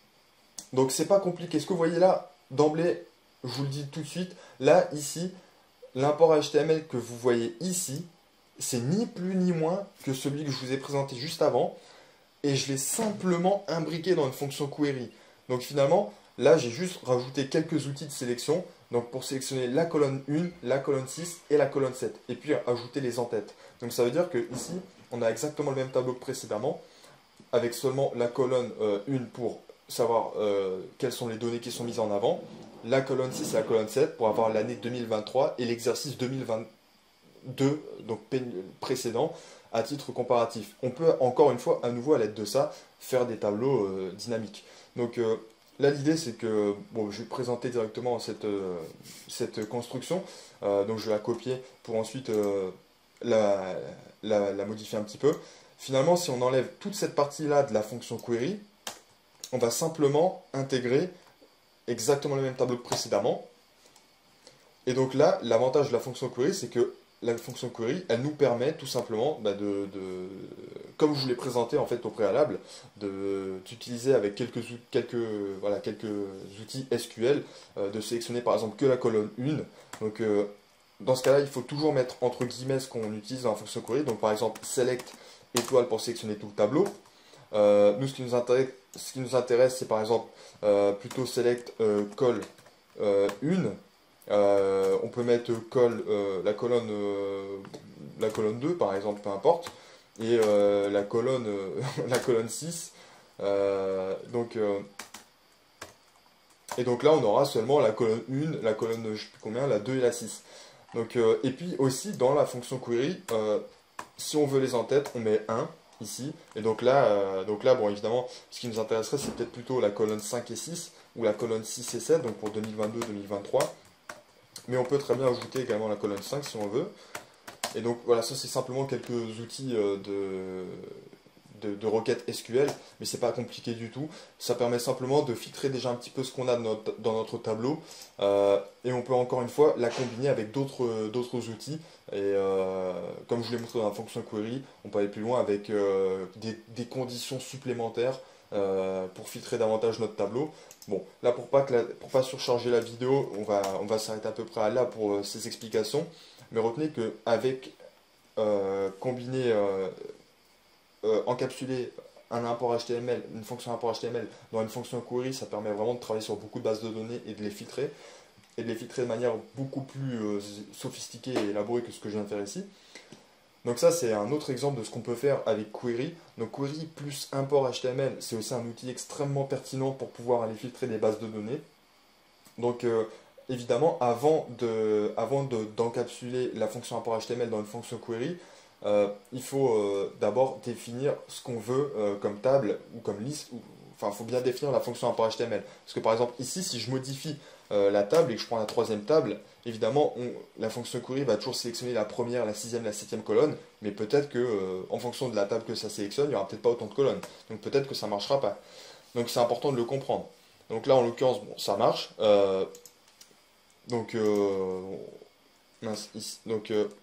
Donc c'est pas compliqué. Ce que vous voyez là, d'emblée, je vous le dis tout de suite, là, ici, l'import H T M L que vous voyez ici, c'est ni plus ni moins que celui que je vous ai présenté juste avant, et je l'ai simplement imbriqué dans une fonction query. Donc finalement, là, j'ai juste rajouté quelques outils de sélection. Donc pour sélectionner la colonne un, la colonne six et la colonne sept. Et puis ajouter les en-têtes. Donc ça veut dire que ici, on a exactement le même tableau que précédemment, avec seulement la colonne euh, un pour savoir euh, quelles sont les données qui sont mises en avant, la colonne six et la colonne sept pour avoir l'année deux mille vingt-trois et l'exercice deux mille vingt-deux, donc précédent, à titre comparatif. On peut encore une fois, à nouveau à l'aide de ça, faire des tableaux euh, dynamiques. Donc euh, là l'idée c'est que, bon, je vais présenter directement cette, euh, cette construction, euh, donc je vais la copier pour ensuite euh, la, la, la modifier un petit peu. Finalement, si on enlève toute cette partie-là de la fonction query, on va simplement intégrer exactement le même tableau que précédemment. Et donc là, l'avantage de la fonction query, c'est que la fonction query, elle nous permet tout simplement, bah de, de, comme je vous l'ai présenté en fait au préalable, d'utiliser avec quelques, quelques, voilà, quelques outils S Q L, euh, de sélectionner par exemple que la colonne un. Donc euh, dans ce cas-là, il faut toujours mettre entre guillemets ce qu'on utilise dans la fonction query. Donc par exemple, select étoile pour sélectionner tout le tableau. Euh, nous, ce qui nous intéresse, ce qui nous intéresse, c'est par exemple euh, plutôt select euh, col euh, un. Euh, on peut mettre col euh, la colonne euh, la colonne deux par exemple, peu importe, et euh, la colonne euh, la colonne six. Euh, donc euh, et donc là, on aura seulement la colonne un, la colonne je sais plus combien, la deux et la six. Donc euh, et puis aussi dans la fonction query, euh, si on veut les en-têtes, on met un ici. Et donc là, euh, donc là, bon, évidemment, ce qui nous intéresserait, c'est peut-être plutôt la colonne cinq et six, ou la colonne six et sept, donc pour deux mille vingt-deux deux mille vingt-trois. Mais on peut très bien ajouter également la colonne cinq si on veut. Et donc voilà, ça c'est simplement quelques outils euh, de, de, de requêtes S Q L, mais c'est pas compliqué du tout. Ça permet simplement de filtrer déjà un petit peu ce qu'on a dans notre, dans notre tableau, euh, et on peut encore une fois la combiner avec d'autres d'autres outils. Et euh, comme je vous l'ai montré dans la fonction query, on peut aller plus loin avec euh, des, des conditions supplémentaires euh, pour filtrer davantage notre tableau. Bon, là pour pas, que la, pour pas surcharger la vidéo, on va, on va s'arrêter à peu près à là pour euh, ces explications. Mais retenez qu'avec euh, combiner, euh, euh, encapsuler un import H T M L, une fonction import H T M L dans une fonction query, ça permet vraiment de travailler sur beaucoup de bases de données et de les filtrer. Et de les filtrer de manière beaucoup plus euh, sophistiquée et élaborée que ce que je viens de faire ici. Donc ça, c'est un autre exemple de ce qu'on peut faire avec query. Donc query plus import H T M L, c'est aussi un outil extrêmement pertinent pour pouvoir aller filtrer des bases de données. Donc euh, évidemment, avant de, avant de, d'encapsuler la fonction import H T M L dans une fonction query, euh, il faut euh, d'abord définir ce qu'on veut euh, comme table ou comme liste. Ou, enfin, il faut bien définir la fonction import H T M L. Parce que par exemple, ici, si je modifie euh, la table et que je prends la troisième table, évidemment, on, la fonction query va toujours sélectionner la première, la sixième, la septième colonne, mais peut-être que, euh, en fonction de la table que ça sélectionne, il n'y aura peut-être pas autant de colonnes. Donc peut-être que ça ne marchera pas. Donc c'est important de le comprendre. Donc là, en l'occurrence, bon, ça marche. Euh, donc, euh, mince, ici, donc euh,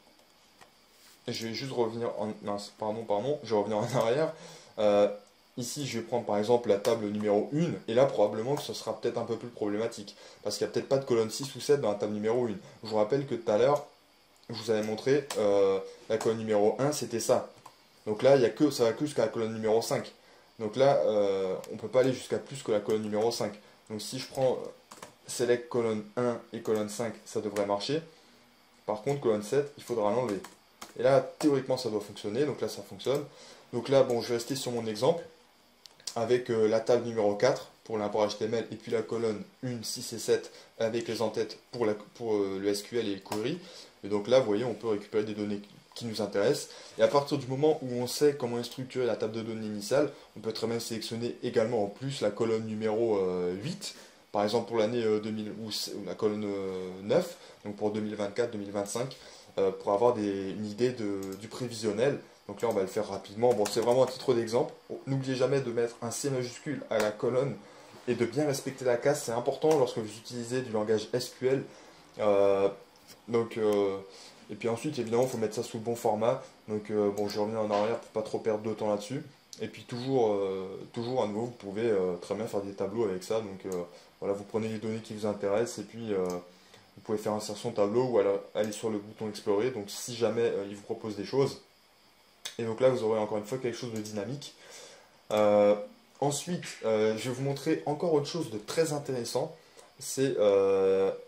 je vais juste revenir en, mince, pardon, pardon, je vais revenir en arrière. Euh, Ici, je vais prendre par exemple la table numéro un, et là, probablement que ce sera peut-être un peu plus problématique, parce qu'il n'y a peut-être pas de colonne six ou sept dans la table numéro un. Je vous rappelle que tout à l'heure, je vous avais montré, euh, la colonne numéro un, c'était ça. Donc là, il y a que, ça va que jusqu'à la colonne numéro cinq. Donc là, euh, on ne peut pas aller jusqu'à plus que la colonne numéro cinq. Donc si je prends select colonne un et colonne cinq, ça devrait marcher. Par contre, colonne sept, il faudra l'enlever. Et là, théoriquement, ça doit fonctionner, donc là, ça fonctionne. Donc là, bon, je vais rester sur mon exemple, avec euh, la table numéro quatre pour l'import H T M L, et puis la colonne un, six et sept avec les en-têtes pour, la, pour euh, le S Q L et les queries. Et donc là, vous voyez, on peut récupérer des données qui nous intéressent. Et à partir du moment où on sait comment est structurée la table de données initiale, on peut très bien sélectionner également en plus la colonne numéro euh, huit, par exemple pour l'année euh, deux mille, ou, ou la colonne euh, neuf, donc pour deux mille vingt-quatre deux mille vingt-cinq, euh, pour avoir des, une idée de, du prévisionnel. Donc là, on va le faire rapidement. Bon, c'est vraiment un titre d'exemple. Bon, n'oubliez jamais de mettre un C majuscule à la colonne et de bien respecter la case. C'est important lorsque vous utilisez du langage S Q L. Euh, donc, euh, et puis ensuite, évidemment, il faut mettre ça sous le bon format. Donc, euh, bon, je vais revenir en arrière pour pas trop perdre de temps là-dessus. Et puis, toujours, euh, toujours à nouveau, vous pouvez euh, très bien faire des tableaux avec ça. Donc, euh, voilà, vous prenez les données qui vous intéressent et puis euh, vous pouvez faire insertion tableau ou alors aller sur le bouton explorer. Donc, si jamais euh, il vous propose des choses. Et donc là, vous aurez encore une fois quelque chose de dynamique. Euh, ensuite, euh, je vais vous montrer encore autre chose de très intéressant. C'est euh,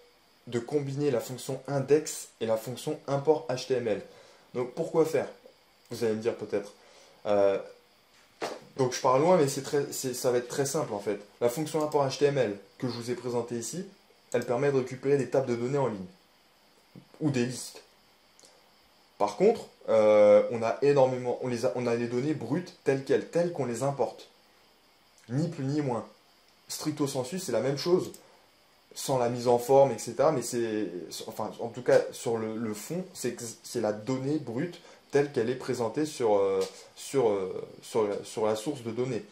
de combiner la fonction index et la fonction import H T M L. Donc pourquoi faire? Vous allez me dire peut-être. Euh, donc je pars loin, mais c'est très, c'est, ça va être très simple en fait. La fonction import H T M L que je vous ai présentée ici, elle permet de récupérer des tables de données en ligne ou des listes. Par contre, euh, on a énormément, on, les a, on a les données brutes telles quelles, telles qu'on les importe. Ni plus ni moins. Stricto sensu, c'est la même chose, sans la mise en forme, et cetera. Mais c'est, enfin, en tout cas, sur le, le fond, c'est la donnée brute telle qu'elle est présentée sur, euh, sur, euh, sur, la, sur la source de données.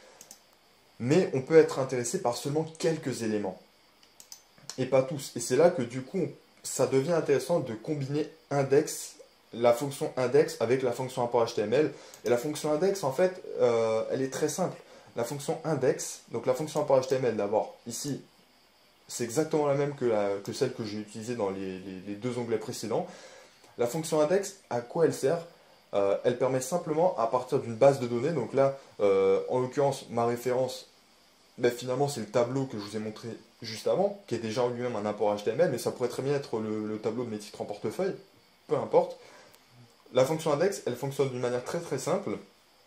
Mais on peut être intéressé par seulement quelques éléments, et pas tous. Et c'est là que du coup, ça devient intéressant de combiner index, la fonction index avec la fonction import H T M L. Et la fonction index, en fait, euh, elle est très simple. La fonction index, donc la fonction import H T M L d'abord, ici, c'est exactement la même que, la, que celle que j'ai utilisée dans les, les, les deux onglets précédents. La fonction index, à quoi elle sert? euh, Elle permet simplement, à partir d'une base de données, donc là, euh, en l'occurrence, ma référence, ben, finalement, c'est le tableau que je vous ai montré juste avant, qui est déjà en lui-même un import H T M L, mais ça pourrait très bien être le, le tableau de mes titres en portefeuille, peu importe. La fonction index, elle fonctionne d'une manière très très simple.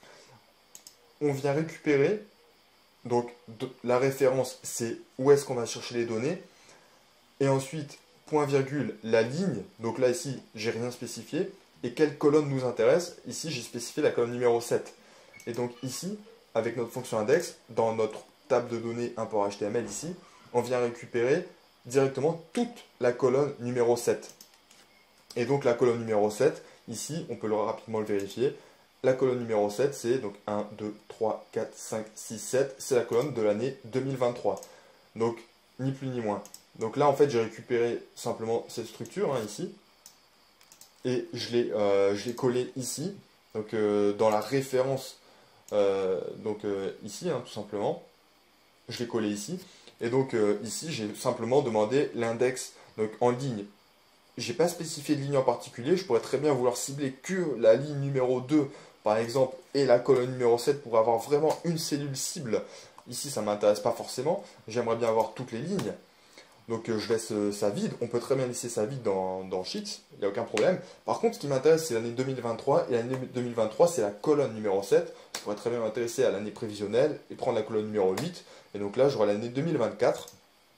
On vient récupérer, donc de, la référence, c'est où est-ce qu'on va chercher les données, et ensuite, point virgule, la ligne, donc là ici, j'ai rien spécifié, et quelle colonne nous intéresse? Ici, j'ai spécifié la colonne numéro sept. Et donc ici, avec notre fonction index, dans notre table de données import H T M L ici, on vient récupérer directement toute la colonne numéro sept. Et donc la colonne numéro sept, ici, on peut le rapidement le vérifier. La colonne numéro sept, c'est donc un, deux, trois, quatre, cinq, six, sept. C'est la colonne de l'année deux mille vingt-trois. Donc, ni plus ni moins. Donc là, en fait, j'ai récupéré simplement cette structure, hein, ici. Et je l'ai euh, collée ici. Donc, euh, dans la référence, euh, donc euh, ici, hein, tout simplement. Je l'ai collée ici. Et donc, euh, ici, j'ai simplement demandé l'index en ligne. J'ai pas spécifié de ligne en particulier, je pourrais très bien vouloir cibler que la ligne numéro deux, par exemple, et la colonne numéro sept pour avoir vraiment une cellule cible. Ici, ça ne m'intéresse pas forcément, j'aimerais bien avoir toutes les lignes. Donc euh, je laisse euh, ça vide, on peut très bien laisser ça vide dans, dans Sheets, il n'y a aucun problème. Par contre, ce qui m'intéresse, c'est l'année deux mille vingt-trois, et l'année deux mille vingt-trois, c'est la colonne numéro sept. Je pourrais très bien m'intéresser à l'année prévisionnelle et prendre la colonne numéro huit. Et donc là, j'aurai l'année deux mille vingt-quatre.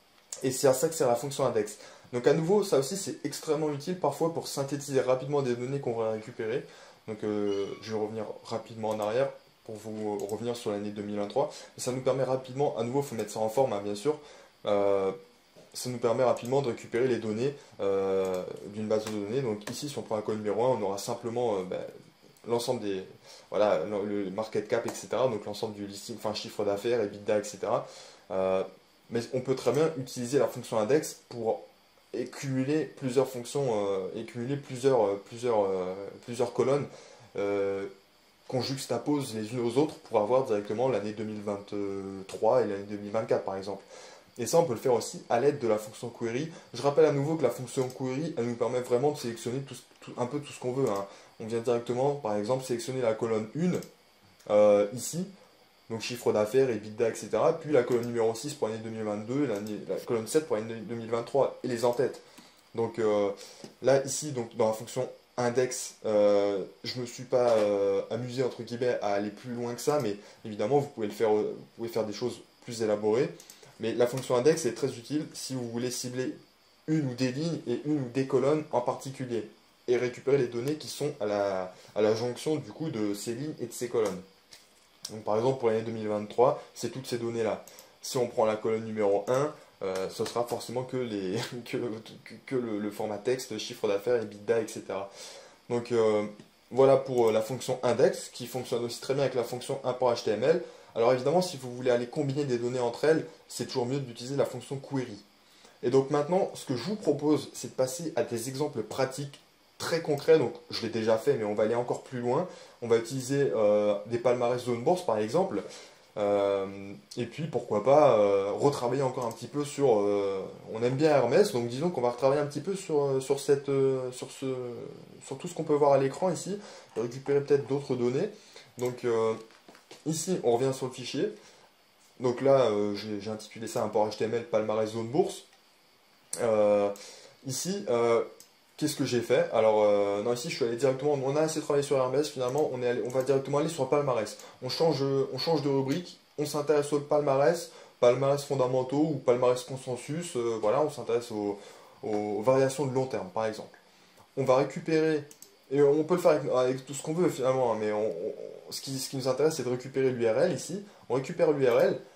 Et c'est à ça que sert la fonction index. Donc à nouveau, ça aussi c'est extrêmement utile parfois pour synthétiser rapidement des données qu'on va récupérer. Donc euh, je vais revenir rapidement en arrière pour vous revenir sur l'année deux mille vingt-trois. Et ça nous permet rapidement, à nouveau il faut mettre ça en forme hein, bien sûr, euh, ça nous permet rapidement de récupérer les données euh, d'une base de données. Donc ici si on prend la colonne numéro un, on aura simplement euh, ben, l'ensemble des, voilà, le market cap, et cetera. Donc l'ensemble du listing, enfin chiffre d'affaires, EBITDA, et cetera. Euh, mais on peut très bien utiliser la fonction index pour et cumuler plusieurs fonctions euh, et cumuler plusieurs, euh, plusieurs, euh, plusieurs colonnes euh, qu'on juxtapose les unes aux autres pour avoir directement l'année deux mille vingt-trois et l'année deux mille vingt-quatre par exemple. Et ça on peut le faire aussi à l'aide de la fonction query. Je rappelle à nouveau que la fonction query elle nous permet vraiment de sélectionner tout, tout, un peu tout ce qu'on veut. Hein. On vient directement par exemple sélectionner la colonne un euh, ici. Donc chiffre d'affaires, EBITDA, et cetera. Puis la colonne numéro six pour l'année deux mille vingt-deux, la colonne sept pour l'année deux mille vingt-trois, et les en-têtes. Donc euh, là, ici, donc, dans la fonction index, euh, je ne me suis pas euh, amusé, entre guillemets, à aller plus loin que ça, mais évidemment, vous pouvez, le faire, vous pouvez faire des choses plus élaborées. Mais la fonction index est très utile si vous voulez cibler une ou des lignes et une ou des colonnes en particulier, et récupérer les données qui sont à la, à la jonction, du coup, de ces lignes et de ces colonnes. Donc, par exemple, pour l'année deux mille vingt-trois, c'est toutes ces données-là. Si on prend la colonne numéro un, euh, ce sera forcément que, les, que, que, que le, le format texte, chiffre d'affaires, EBITDA, et cetera. Donc, euh, voilà pour la fonction index, qui fonctionne aussi très bien avec la fonction import H T M L. Alors, évidemment, si vous voulez aller combiner des données entre elles, c'est toujours mieux d'utiliser la fonction query. Et donc, maintenant, ce que je vous propose, c'est de passer à des exemples pratiques très concret, donc je l'ai déjà fait, mais on va aller encore plus loin. On va utiliser euh, des palmarès zone bourse par exemple, euh, et puis pourquoi pas euh, retravailler encore un petit peu sur. Euh, on aime bien Hermès, donc disons qu'on va retravailler un petit peu sur, sur, cette, euh, sur, ce, sur tout ce qu'on peut voir à l'écran ici, et récupérer peut-être d'autres données. Donc euh, ici, on revient sur le fichier. Donc là, euh, j'ai intitulé ça import H T M L palmarès zone bourse. Euh, ici, euh, qu'est-ce que j'ai fait? Alors, euh, non, ici, je suis allé directement, on a assez travaillé sur Hermès, finalement, on est allé- on va directement aller sur palmarès. On change, on change de rubrique, on s'intéresse au palmarès, palmarès fondamentaux ou palmarès consensus, euh, voilà, on s'intéresse aux, aux variations de long terme, par exemple. On va récupérer, et on peut le faire avec, avec tout ce qu'on veut finalement, hein, mais on- on- ce qui, ce qui nous intéresse, c'est de récupérer l'U R L ici. On récupère l'U R L,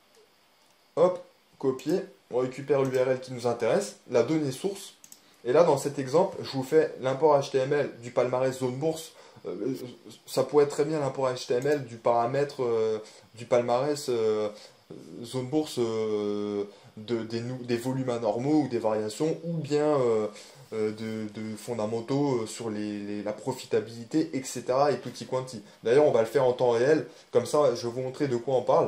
hop, copier, on récupère l'U R L qui nous intéresse, la donnée source. Et là, dans cet exemple, je vous fais l'import H T M L du palmarès zone bourse. Euh, ça pourrait être très bien l'import H T M L du paramètre euh, du palmarès euh, zone bourse euh, de, des, nou- des volumes anormaux ou des variations, ou bien euh, euh, de, de fondamentaux euh, sur les, les- la profitabilité, et cetera. Et tutti quanti. D'ailleurs, on va le faire en temps réel. Comme ça, je vais vous montrer de quoi on parle.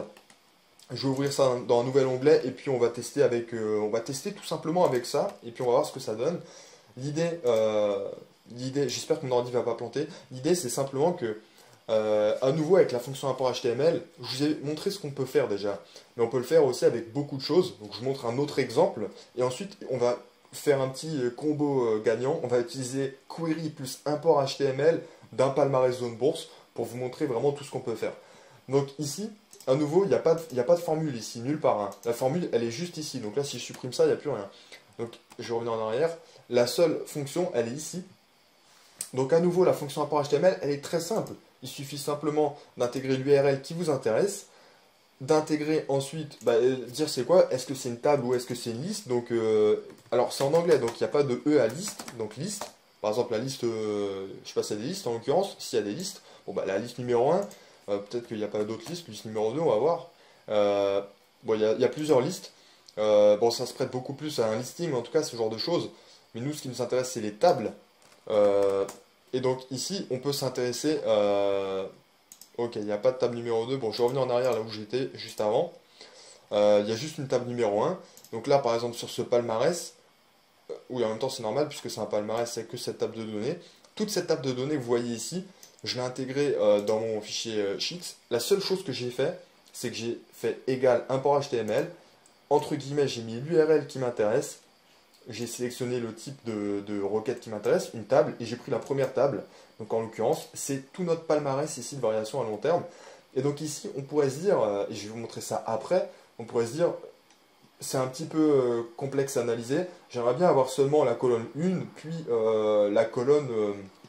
Je vais ouvrir ça dans un nouvel onglet et puis on va tester avec, euh, on va tester tout simplement avec ça et puis on va voir ce que ça donne. L'idée, euh, l'idée, j'espère que mon ordi va pas planter. L'idée, c'est simplement que, euh, à nouveau avec la fonction import H T M L, je vous ai montré ce qu'on peut faire déjà, mais on peut le faire aussi avec beaucoup de choses. Donc je vous montre un autre exemple et ensuite on va faire un petit euh, combo euh, gagnant. On va utiliser query plus import H T M L d'un palmarès zone bourse pour vous montrer vraiment tout ce qu'on peut faire. Donc ici, à nouveau, il n'y a, pas de- il y a pas de formule ici, nulle part, hein. La formule, elle est juste ici. Donc là, si je supprime ça, il n'y a plus rien. Donc je vais revenir en arrière. La seule fonction, elle est ici. Donc à nouveau, la fonction import H T M L, elle est très simple. Il suffit simplement d'intégrer l'U R L qui vous intéresse, d'intégrer ensuite, bah, euh, dire c'est quoi, est-ce que c'est une table ou est-ce que c'est une liste. Donc, euh, alors c'est en anglais, donc il n'y a pas de E à liste, donc liste. Par exemple, la liste, euh, je sais pas, s'il y a des listes en l'occurrence, s'il y a des listes, bon bah la liste numéro un, euh, peut-être qu'il n'y a pas d'autres listes, liste numéro deux, on va voir. Euh, bon, il y a, il y a plusieurs listes. Euh, bon, ça se prête beaucoup plus à un listing, en tout cas, ce genre de choses. Mais nous, ce qui nous intéresse, c'est les tables. Euh, et donc ici, on peut s'intéresser. euh, Ok, il n'y a pas de table numéro deux. Bon, je vais revenir en arrière là où j'étais juste avant. Euh, Il y a juste une table numéro un. Donc là, par exemple, sur ce palmarès, euh, oui, en même temps, c'est normal puisque c'est un palmarès, c'est que cette table de données. Toute cette table de données que vous voyez ici, je l'ai intégrée euh, dans mon fichier euh, Sheets. La seule chose que j'ai fait, c'est que j'ai fait égal import H T M L. Entre guillemets, j'ai mis l'U R L qui m'intéresse. J'ai sélectionné le type de, de requête qui m'intéresse, une table, et j'ai pris la première table. Donc en l'occurrence, c'est tout notre palmarès ici de variation à long terme. Et donc ici, on pourrait se dire, euh, et je vais vous montrer ça après, on pourrait se dire, c'est un petit peu euh, complexe à analyser. J'aimerais bien avoir seulement la colonne un, puis euh, la colonne, euh,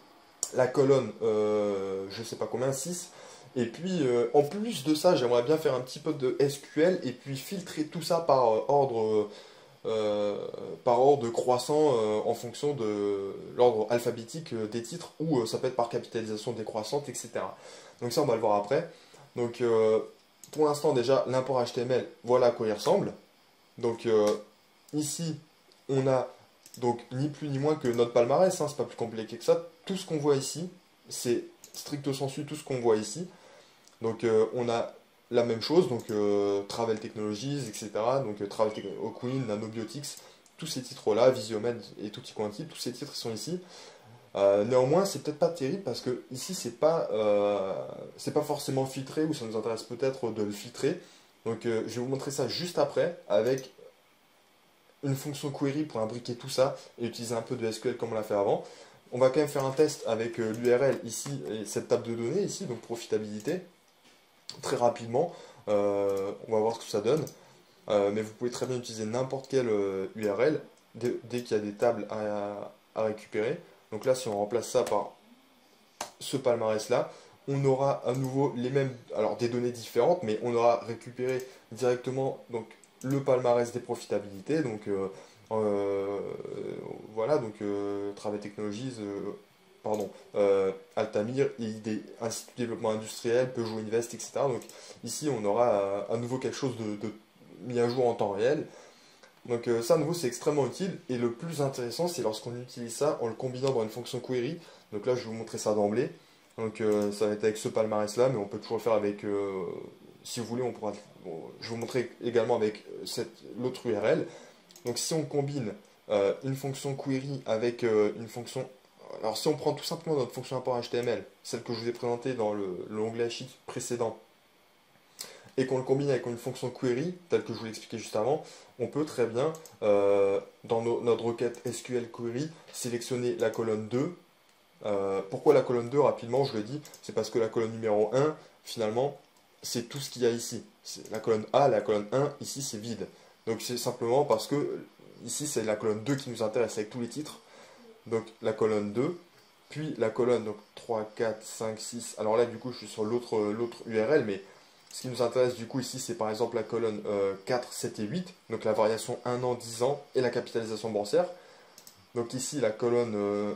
la colonne euh, je sais pas combien, six. Et puis, euh, en plus de ça, j'aimerais bien faire un petit peu de S Q L et puis filtrer tout ça par euh, ordre euh, euh, par ordre croissant euh, en fonction de l'ordre alphabétique euh, des titres ou euh, ça peut être par capitalisation décroissante, et cetera. Donc ça, on va le voir après. Donc euh, pour l'instant déjà, l'import H T M L, voilà à quoi il ressemble. Donc euh, ici, on a donc ni plus ni moins que notre palmarès, hein, c'est pas plus compliqué que ça. Tout ce qu'on voit ici, c'est stricto sensu tout ce qu'on voit ici. Donc euh, on a la même chose, donc euh, Travel Technologies, et cetera. Donc euh, Travel Technologies, Oquin, Nanobiotics, tous ces titres-là, Visiomed et Tutti Quanti, tous ces titres sont ici. Euh, néanmoins, c'est peut-être pas terrible parce que ici c'est pas euh, c'est pas forcément filtré ou ça nous intéresse peut-être de le filtrer. Donc euh, je vais vous montrer ça juste après avec une fonction query pour imbriquer tout ça et utiliser un peu de S Q L comme on l'a fait avant. On va quand même faire un test avec euh, l'U R L ici et cette table de données ici, donc profitabilité très rapidement. Euh, on va voir ce que ça donne. Euh, mais vous pouvez très bien utiliser n'importe quelle euh, U R L dès, dès qu'il y a des tables à, à récupérer. Donc là, si on remplace ça par ce palmarès-là, on aura à nouveau les mêmes, alors des données différentes, mais on aura récupéré directement donc, le palmarès des profitabilités. Donc euh, euh, voilà, donc euh, Travel Technologies, euh, pardon, euh, Altamir, I D, Institut de développement industriel, Peugeot Invest, et cetera. Donc ici, on aura euh, à nouveau quelque chose de, de mis à jour en temps réel. Donc euh, ça, à nouveau, c'est extrêmement utile. Et le plus intéressant, c'est lorsqu'on utilise ça en le combinant dans une fonction query. Donc là, je vais vous montrer ça d'emblée. Donc euh, ça va être avec ce palmarès-là, mais on peut toujours le faire avec, euh, si vous voulez, on pourra, bon, je vais vous montrer également avec l'autre U R L. Donc si on combine euh, une fonction query avec euh, une fonction... Alors si on prend tout simplement notre fonction import H T M L, celle que je vous ai présentée dans l'onglet sheet précédent, et qu'on le combine avec une fonction query, telle que je vous l'ai expliqué juste avant, on peut très bien, euh, dans no- notre requête S Q L query, sélectionner la colonne deux. Euh, pourquoi la colonne deux rapidement, je le dis, c'est parce que la colonne numéro un, finalement, c'est tout ce qu'il y a ici. C'est la colonne A, la colonne un, ici c'est vide. Donc c'est simplement parce que ici c'est la colonne deux qui nous intéresse avec tous les titres. Donc la colonne deux, puis la colonne donc trois, quatre, cinq, six. Alors là du coup je suis sur l'autre l'autre U R L, mais ce qui nous intéresse du coup ici c'est par exemple la colonne euh, quatre, sept et huit, donc la variation un an, dix ans et la capitalisation boursière. Donc ici la colonne euh,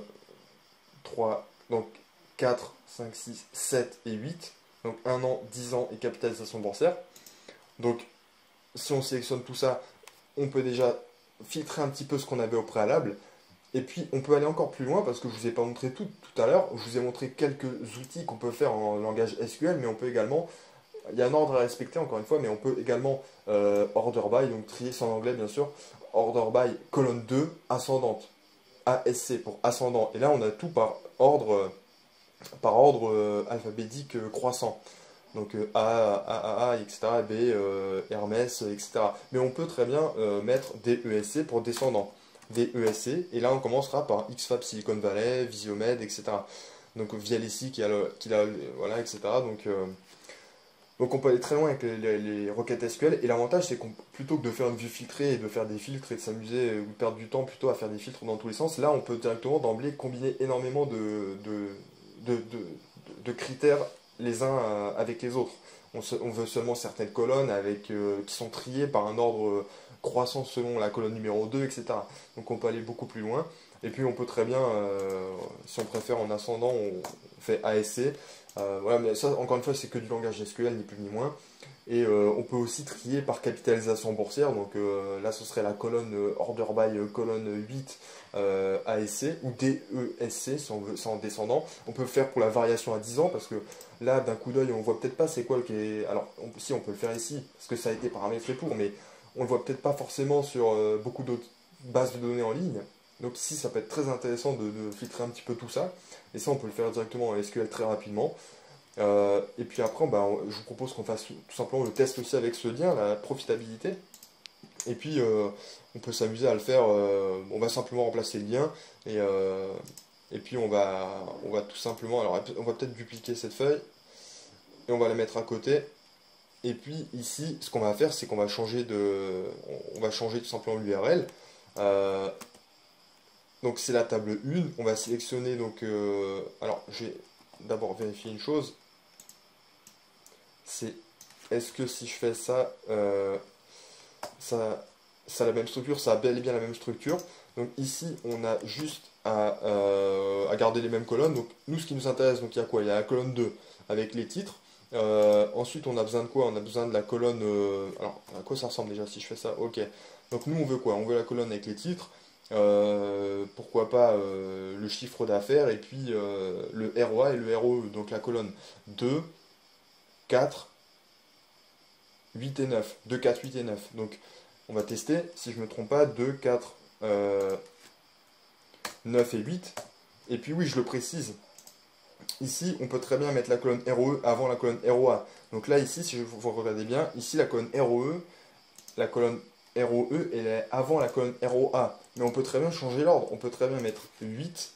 trois, donc quatre, cinq, six, sept et huit, donc un an, dix ans et capitalisation boursière. Donc si on sélectionne tout ça, on peut déjà filtrer un petit peu ce qu'on avait au préalable. Et puis, on peut aller encore plus loin parce que je ne vous ai pas montré tout tout à l'heure. Je vous ai montré quelques outils qu'on peut faire en langage S Q L, mais on peut également, il y a un ordre à respecter encore une fois, mais on peut également euh, order by, donc trier c'est en anglais bien sûr, order by colonne deux, ascendante, A S C pour ascendant. Et là, on a tout par ordre, euh, par ordre euh, alphabétique euh, croissant. Donc euh, A, A, A, A, et cetera, B, euh, Hermès, et cetera. Mais on peut très bien euh, mettre D E S C pour descendant. D E S C, et là on commencera par X FAB Silicon Valley, Visiomed, et cetera. Donc via les C qui a, le, qui a le- voilà, et cetera. Donc, euh, donc on peut aller très loin avec les, les- les requêtes S Q L. Et l'avantage c'est qu'on plutôt que de faire une vue filtrée et de faire des filtres et de s'amuser ou de perdre du temps plutôt à faire des filtres dans tous les sens, là on peut directement d'emblée combiner énormément de, de, de, de- de critères les uns euh, avec les autres. On, se- on veut seulement certaines colonnes avec, euh, qui sont triées par un ordre euh, croissant selon la colonne numéro deux, et cetera. Donc on peut aller beaucoup plus loin. Et puis on peut très bien, euh, si on préfère en ascendant, on fait A S C. Euh, voilà, mais ça, encore une fois, c'est que du langage S Q L, ni plus ni moins. Et euh, on peut aussi trier par capitalisation boursière. Donc euh, là, ce serait la colonne euh, order by euh, colonne huit euh, A S C ou D E S C si on veut, c'est en descendant. On peut faire pour la variation à dix ans parce que là, d'un coup d'œil, on voit peut-être pas c'est quoi qui est. Alors, on- si on peut le faire ici parce que ça a été paramétré pour, mais on le voit peut-être pas forcément sur euh, beaucoup d'autres bases de données en ligne. Donc ici, ça peut être très intéressant de, de filtrer un petit peu tout ça. Et ça, on peut le faire directement en S Q L très rapidement. Euh, et puis après, bah, on- je vous propose qu'on fasse tout simplement le test aussi avec ce lien, la profitabilité. Et puis, euh, on peut s'amuser à le faire. Euh, on va simplement remplacer le lien. Et, euh, et puis, on va, on va tout simplement. Alors, on va peut-être dupliquer cette feuille. Et on va la mettre à côté. Et puis, ici, ce qu'on va faire, c'est qu'on va changer de. On va changer tout simplement l'U R L. Euh, donc, c'est la table un. On va sélectionner. Donc, euh, alors, je vais d'abord vérifier une chose. C'est est-ce que si je fais ça, euh, ça, ça a la même structure, ça a bel et bien la même structure. Donc ici, on a juste à, euh, à garder les mêmes colonnes. Donc nous, ce qui nous intéresse, donc il y a quoi? Il y a la colonne deux avec les titres. Euh, ensuite, on a besoin de quoi? On a besoin de la colonne... euh, alors, à quoi ça ressemble déjà si je fais ça? Ok. Donc nous, on veut quoi? On veut la colonne avec les titres. Euh, pourquoi pas euh, le chiffre d'affaires et puis euh, le R O A et le R O E. Donc la colonne deux, quatre, huit et neuf, deux, quatre, huit et neuf. Donc on va tester, si je ne me trompe pas, deux, quatre, euh, neuf et huit. Et puis oui, je le précise, ici on peut très bien mettre la colonne R O E avant la colonne R O A. Donc là ici, si vous vous regardez bien, ici la colonne R O E, la colonne R O E, elle est avant la colonne R O A. Mais on peut très bien changer l'ordre, on peut très bien mettre huit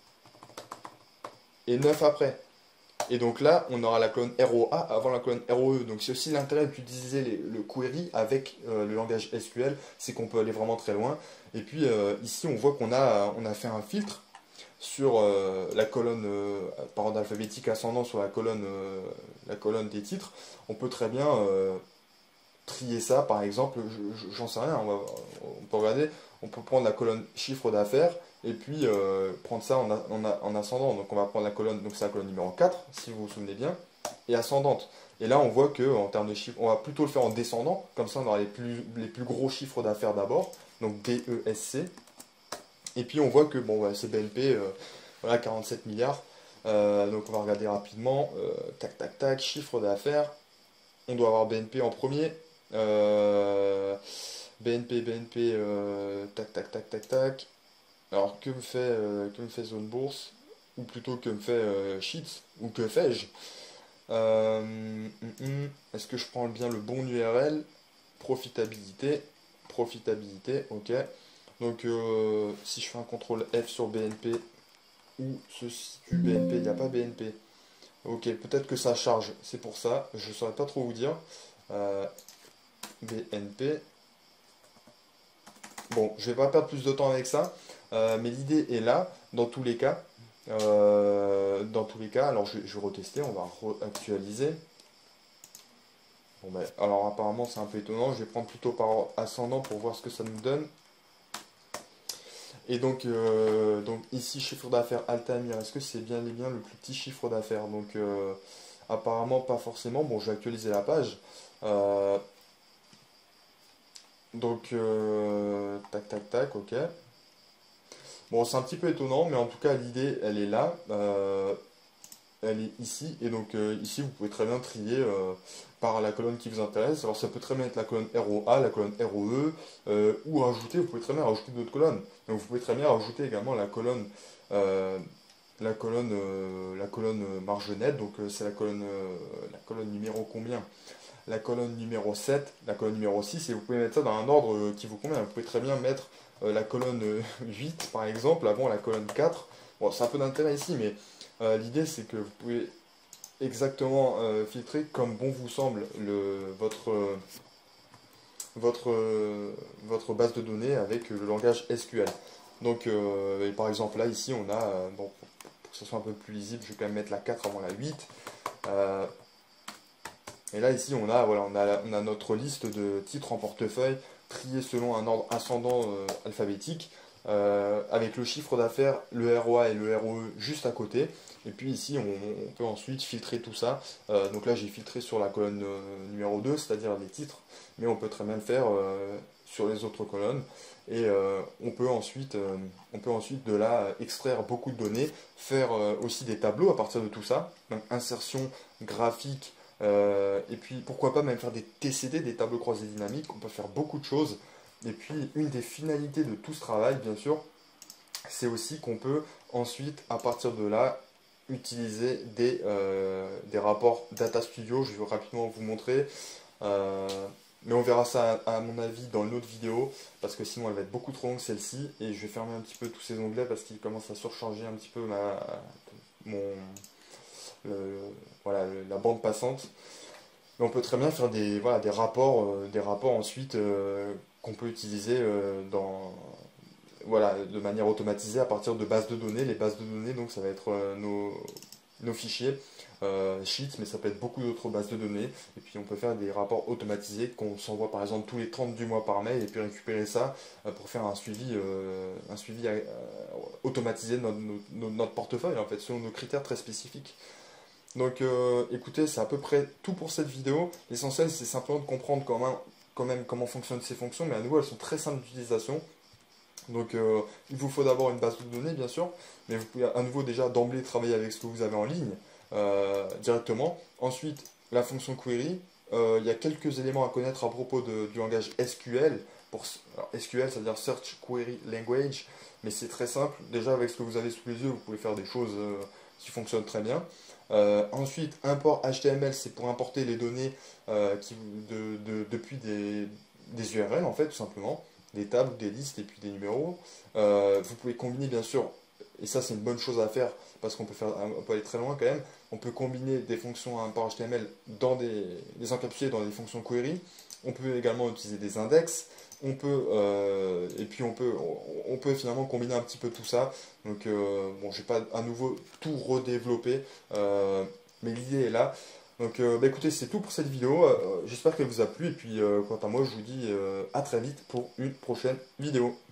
et neuf après. Et donc là, on aura la colonne R O A avant la colonne R O E. Donc c'est aussi l'intérêt d'utiliser les- le query avec euh, le langage S Q L, c'est qu'on peut aller vraiment très loin. Et puis euh, ici, on voit qu'on a, on a fait un filtre sur euh, la colonne euh, par ordre alphabétique ascendant sur la colonne, euh, la colonne des titres. On peut très bien euh, trier ça, par exemple, je- je- j'en sais rien, on, va- on peut regarder, on peut prendre la colonne chiffre d'affaires et puis euh, prendre ça en, a- en a- en ascendant. Donc on va prendre la colonne, donc c'est la colonne numéro quatre, si vous vous souvenez bien, et ascendante. Et là on voit que en termes de chiffres, on va plutôt le faire en descendant, comme ça on aura les plus, les plus gros chiffres d'affaires d'abord, donc D E S C. Et puis on voit que bon, ouais, c'est B N P, euh, voilà, quarante-sept milliards. Euh, donc on va regarder rapidement, euh, tac tac tac, chiffre d'affaires. On doit avoir B N P en premier. Euh, B N P, B N P, euh, tac, tac, tac, tac, tac. Alors, que me fait, euh, que me fait Zone Bourse? Ou plutôt, que me fait euh, Sheets? Ou que fais-je? Euh, hum, hum, Est-ce que je prends bien le bon U R L? Profitabilité, profitabilité, ok. Donc euh, si je fais un contrôle F sur B N P, où se situe B N P? Il n'y a pas B N P. Ok, peut-être que ça charge, c'est pour ça, je ne saurais pas trop vous dire. Euh, B N P. Bon, je vais pas perdre plus de temps avec ça, euh, mais l'idée est là, dans tous les cas. Euh, dans tous les cas, alors je, je vais retester, on va actualiser. Bon, ben, alors apparemment c'est un peu étonnant, je vais prendre plutôt par ascendant pour voir ce que ça nous donne. Et donc, euh, donc ici, chiffre d'affaires Altamir, est-ce que c'est bien et bien le plus petit chiffre d'affaires? Donc euh, apparemment pas forcément, bon je vais actualiser la page. Euh, donc euh, tac tac tac, ok. Bon c'est un petit peu étonnant, mais en tout cas l'idée elle est là. Euh, elle est ici, et donc euh, ici vous pouvez très bien trier euh, par la colonne qui vous intéresse. Alors ça peut très bien être la colonne R O A, la colonne R O E, euh, ou rajouter, vous pouvez très bien rajouter d'autres colonnes. Donc vous pouvez très bien rajouter également la colonne, euh, la colonne, euh, la colonne marge nette, donc euh, c'est la colonne, euh, la colonne numéro combien? La colonne numéro sept, la colonne numéro six, et vous pouvez mettre ça dans un ordre euh, qui vous convient. Vous pouvez très bien mettre euh, la colonne euh, huit par exemple avant la colonne quatre. Bon, c'est un peu d'intérêt ici, mais euh, l'idée c'est que vous pouvez exactement euh, filtrer comme bon vous semble le, votre, euh, votre, euh, votre base de données avec le langage S Q L. Donc, euh, et par exemple là, ici, on a, euh, bon, pour que ce soit un peu plus lisible, je vais quand même mettre la quatre avant la huit. Euh, et là, ici, on a, voilà, on a, on a notre liste de titres en portefeuille triés selon un ordre ascendant euh, alphabétique. Euh, avec le chiffre d'affaires, le R O A et le R O E juste à côté. Et puis ici, on, on peut ensuite filtrer tout ça. Euh, donc là, j'ai filtré sur la colonne euh, numéro deux, c'est-à-dire les titres, mais on peut très bien le faire euh, sur les autres colonnes. Et euh, on peut ensuite, euh, on peut ensuite de là extraire beaucoup de données, faire euh, aussi des tableaux à partir de tout ça. Donc insertion graphique, euh, et puis pourquoi pas même faire des T C D, des tableaux croisés dynamiques. On peut faire beaucoup de choses. Et puis, une des finalités de tout ce travail, bien sûr, c'est aussi qu'on peut ensuite, à partir de là, utiliser des, euh, des rapports Data Studio. Je vais rapidement vous montrer. Euh, mais on verra ça, à, à mon avis, dans une autre vidéo, parce que sinon elle va être beaucoup trop longue, celle-ci. Et je vais fermer un petit peu tous ces onglets, parce qu'ils commencent à surcharger un petit peu ma, mon, le, voilà, le- la bande passante. Mais on peut très bien faire des, voilà, des rapports, euh, des rapports ensuite euh, qu'on peut utiliser euh, dans, voilà, de manière automatisée à partir de bases de données. Les bases de données, donc ça va être euh, nos, nos fichiers, euh, Sheets, mais ça peut être beaucoup d'autres bases de données. Et puis on peut faire des rapports automatisés qu'on s'envoie par exemple tous les trente du mois par mail, et puis récupérer ça euh, pour faire un suivi, euh, un suivi euh, automatisé de notre, notre- notre portefeuille, en fait, selon nos critères très spécifiques. Donc euh, écoutez, c'est à peu près tout pour cette vidéo. L'essentiel, c'est simplement de comprendre quand même, quand même comment fonctionnent ces fonctions, mais à nouveau, elles sont très simples d'utilisation. Donc euh, il vous faut d'abord une base de données, bien sûr, mais vous pouvez à nouveau déjà d'emblée travailler avec ce que vous avez en ligne euh, directement. Ensuite, la fonction query. Euh, il y a quelques éléments à connaître à propos de- du langage S Q L. Pour, alors, S Q L, c'est-à-dire Search Query Language, mais c'est très simple. Déjà, avec ce que vous avez sous les yeux, vous pouvez faire des choses euh, qui fonctionnent très bien. Euh, ensuite, import H T M L, c'est pour importer les données euh, qui, de, de- depuis des, des U R L, en fait, tout simplement, des tables, des listes et puis des numéros. Euh, vous pouvez combiner, bien sûr, et ça c'est une bonne chose à faire parce qu'on peut faire, on peut aller très loin quand même. On peut combiner des fonctions import H T M L dans des, les encapsuler dans des fonctions query. On peut également utiliser des index. On peut, euh, et puis on peut, on, on peut finalement combiner un petit peu tout ça. Donc, euh, bon, je vais pas à nouveau tout redévelopper, euh, mais l'idée est là. Donc, euh, bah, écoutez, c'est tout pour cette vidéo. Euh, J'espère qu'elle vous a plu. Et puis, euh, quant à moi, je vous dis euh, à très vite pour une prochaine vidéo.